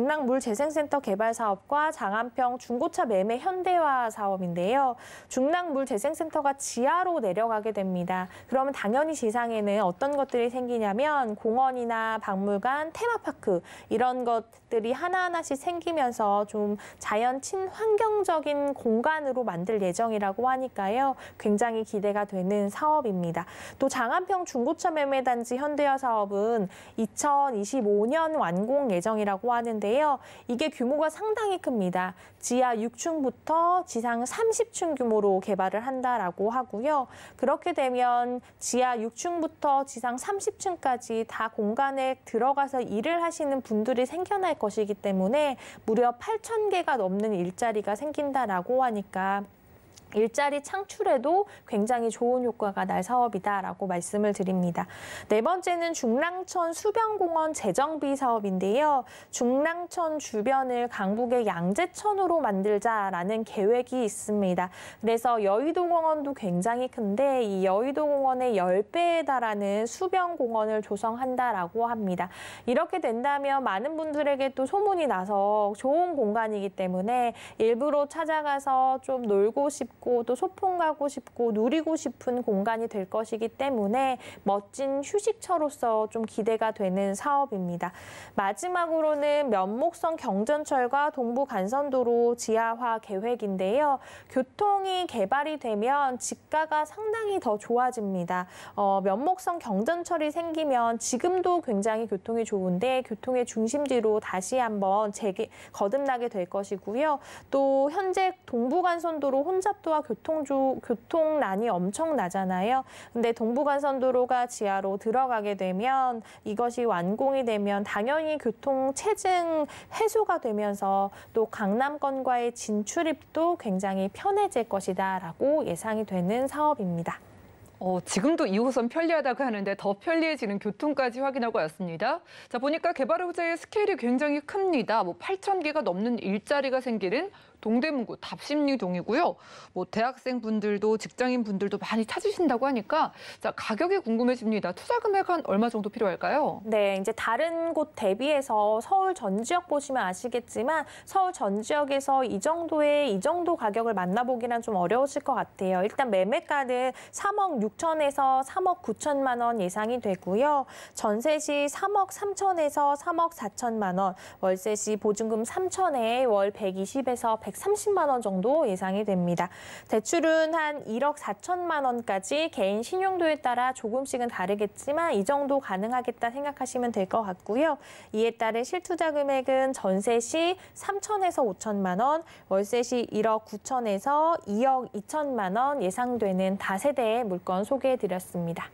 재생센터 개발 사업과 장안평 중고차 매매 현대화 사업인데요. 중랑물재생센터가 지하로 내려가게 됩니다. 그러면 당연히 지상에는 어떤 것들이 생기냐면 공원이나 박물관, 테마파크 이런 것들이 하나하나씩 생기면서 좀 자연 친환경적인 공간으로 만들 예정이라고 하니까요. 굉장히 기대가 되는 사업입니다. 또 장안평 중고차 매매단지 현대화 사업은 2025년 완공 예정이라고 하는데요. 이게 규모가 상당히 큽니다. 지하 6층부터 지상 30층 규모로 개발을 한다라고 하고요. 그렇게 되면 지하 6층부터 지상 30층까지 다 공간에 들어가서 일을 하시는 분들이 생겨날 것이기 때문에 무려 8,000개가 넘는 일자리가 생긴다라고 하니까 일자리 창출에도 굉장히 좋은 효과가 날 사업이다라고 말씀을 드립니다. 네 번째는 중랑천 수변공원 재정비 사업인데요. 중랑천 주변을 강북의 양재천으로 만들자라는 계획이 있습니다. 그래서 여의도공원도 굉장히 큰데 이 여의도공원의 10배에 달하는 수변공원을 조성한다라고 합니다. 이렇게 된다면 많은 분들에게 또 소문이 나서 좋은 공간이기 때문에 일부러 찾아가서 좀 놀고 싶고 또 소풍 가고 싶고 누리고 싶은 공간이 될 것이기 때문에 멋진 휴식처로서 좀 기대가 되는 사업입니다. 마지막으로는 면목성 경전철과 동부간선도로 지하화 계획인데요. 교통이 개발이 되면 집가가 상당히 더 좋아집니다. 면목성 경전철이 생기면 지금도 굉장히 교통이 좋은데 교통의 중심지로 다시 한번 거듭나게 될 것이고요. 또 현재 동부간선도로 혼잡도와 교통난이 엄청나잖아요. 근데 동부간선도로가 지하로 들어가게 되면 이것이 완공이 되면 당연히 교통 체증 해소가 되면서 또 강남권과의 진출입도 굉장히 편해질 것이다라고 예상이 되는 사업입니다. 지금도 2호선 편리하다고 하는데 더 편리해지는 교통까지 확인하고 왔습니다. 자, 보니까 개발 호재의 스케일이 굉장히 큽니다. 8,000개가 넘는 일자리가 생기는 동대문구 답심리동이고요. 대학생분들도 직장인분들도 많이 찾으신다고 하니까 자, 가격이 궁금해집니다. 투자 금액은 얼마 정도 필요할까요? 네, 이제 다른 곳 대비해서 서울 전 지역 보시면 아시겠지만 서울 전 지역에서 이 정도 가격을 만나보기는 좀 어려우실 것 같아요. 일단 매매가는 3억 6천에서 3억 9천만 원 예상이 되고요. 전세 시 3억 3천에서 3억 4천만 원, 월세 시 보증금 3천에 월 120에서 130만 원 정도 예상이 됩니다. 대출은 한 1억 4천만 원까지 개인 신용도에 따라 조금씩은 다르겠지만 이 정도 가능하겠다 생각하시면 될 것 같고요. 이에 따른 실투자 금액은 전세 시 3천에서 5천만 원, 월세 시 1억 9천에서 2억 2천만 원 예상되는 다세대의 물건 소개해드렸습니다.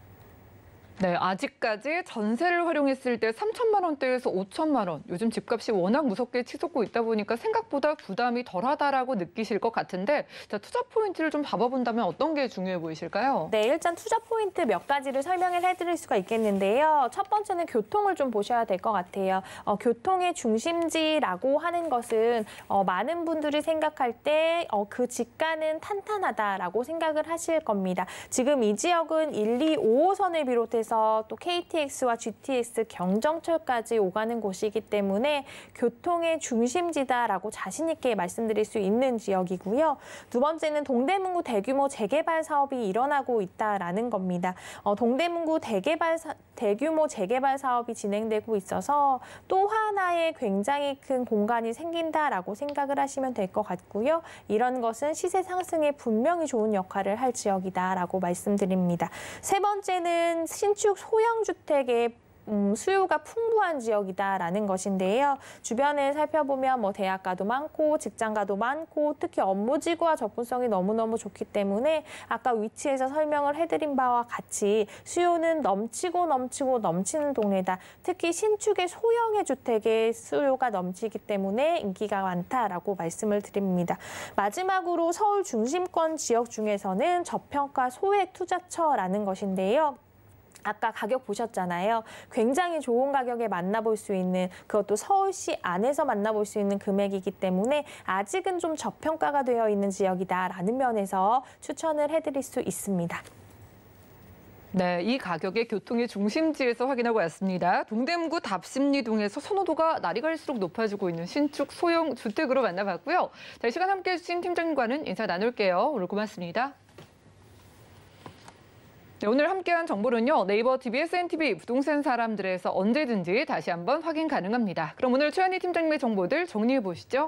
네, 아직까지 전세를 활용했을 때 3천만 원대에서 5천만 원. 요즘 집값이 워낙 무섭게 치솟고 있다 보니까 생각보다 부담이 덜하다라고 느끼실 것 같은데 자, 투자 포인트를 좀 잡아본다면 어떤 게 중요해 보이실까요? 네, 일단 투자 포인트 몇 가지를 설명을 해드릴 수가 있겠는데요. 첫 번째는 교통을 좀 보셔야 될 것 같아요. 교통의 중심지라고 하는 것은 많은 분들이 생각할 때 그 집가는 탄탄하다라고 생각을 하실 겁니다. 지금 이 지역은 1, 2, 5호선을 비롯해서 또 KTX와 GTX, 경정철까지 오가는 곳이기 때문에 교통의 중심지다라고 자신 있게 말씀드릴 수 있는 지역이고요. 두 번째는 동대문구 대규모 재개발 사업이 일어나고 있다라는 겁니다. 동대문구 대규모 재개발 사업이 진행되고 있어서 또 하나의 굉장히 큰 공간이 생긴다라고 생각을 하시면 될 것 같고요. 이런 것은 시세 상승에 분명히 좋은 역할을 할 지역이다라고 말씀드립니다. 세 번째는 신축 소형주택의 수요가 풍부한 지역이다라는 것인데요. 주변을 살펴보면 대학가도 많고 직장가도 많고 특히 업무지구와 접근성이 너무너무 좋기 때문에 아까 위치에서 설명을 해드린 바와 같이 수요는 넘치는 동네다. 특히 신축의 소형의 주택의 수요가 넘치기 때문에 인기가 많다라고 말씀을 드립니다. 마지막으로 서울 중심권 지역 중에서는 저평가 소액 투자처라는 것인데요. 아까 가격 보셨잖아요. 굉장히 좋은 가격에 만나볼 수 있는 그것도 서울시 안에서 만나볼 수 있는 금액이기 때문에 아직은 좀 저평가가 되어 있는 지역이다라는 면에서 추천을 해드릴 수 있습니다. 네, 이 가격의 교통의 중심지에서 확인하고 왔습니다. 동대문구 답심리동에서 선호도가 날이 갈수록 높아지고 있는 신축 소형 주택으로 만나봤고요. 자, 이 시간 함께해 주신 팀장님과는 인사 나눌게요. 오늘 고맙습니다. 네, 오늘 함께한 정보는요. 네이버 TV, SNTV 부동산 사람들에서 언제든지 다시 한번 확인 가능합니다. 그럼 오늘 최현희 팀장님의 정보들 정리해 보시죠.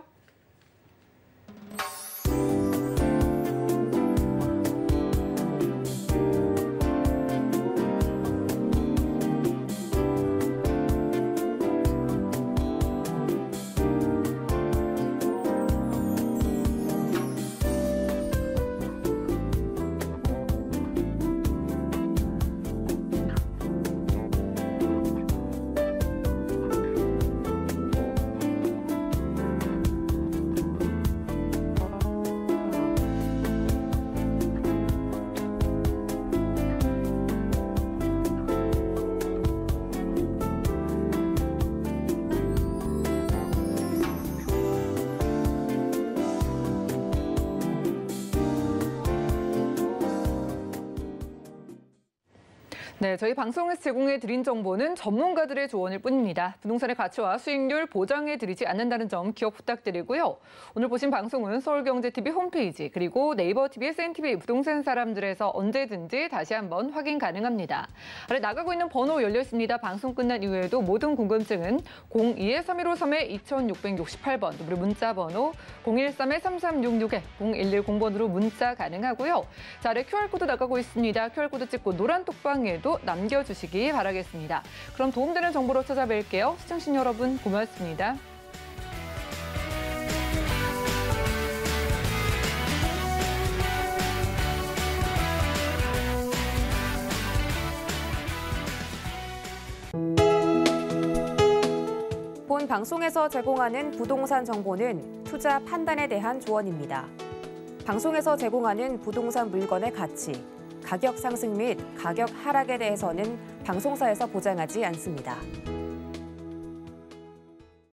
네, 저희 방송에서 제공해드린 정보는 전문가들의 조언일 뿐입니다. 부동산의 가치와 수익률 보장해드리지 않는다는 점 기억 부탁드리고요. 오늘 보신 방송은 서울경제TV 홈페이지 그리고 네이버 TV, SNTV 부동산 사람들에서 언제든지 다시 한번 확인 가능합니다. 아래 나가고 있는 번호 열려 있습니다. 방송 끝난 이후에도 모든 궁금증은 02-315-2668번, 그리고 문자 번호 013-3366-0110번으로 문자 가능하고요. 자, 아래 QR코드 나가고 있습니다. QR코드 찍고 노란 톡방에도 남겨주시기 바라겠습니다. 그럼 도움되는 정보로 찾아뵐게요. 시청자 여러분 고맙습니다. 본 방송에서 제공하는 부동산 정보는 투자 판단에 대한 조언입니다. 방송에서 제공하는 부동산 물건의 가치, 가격 상승 및 가격 하락에 대해서는 방송사에서 보장하지 않습니다.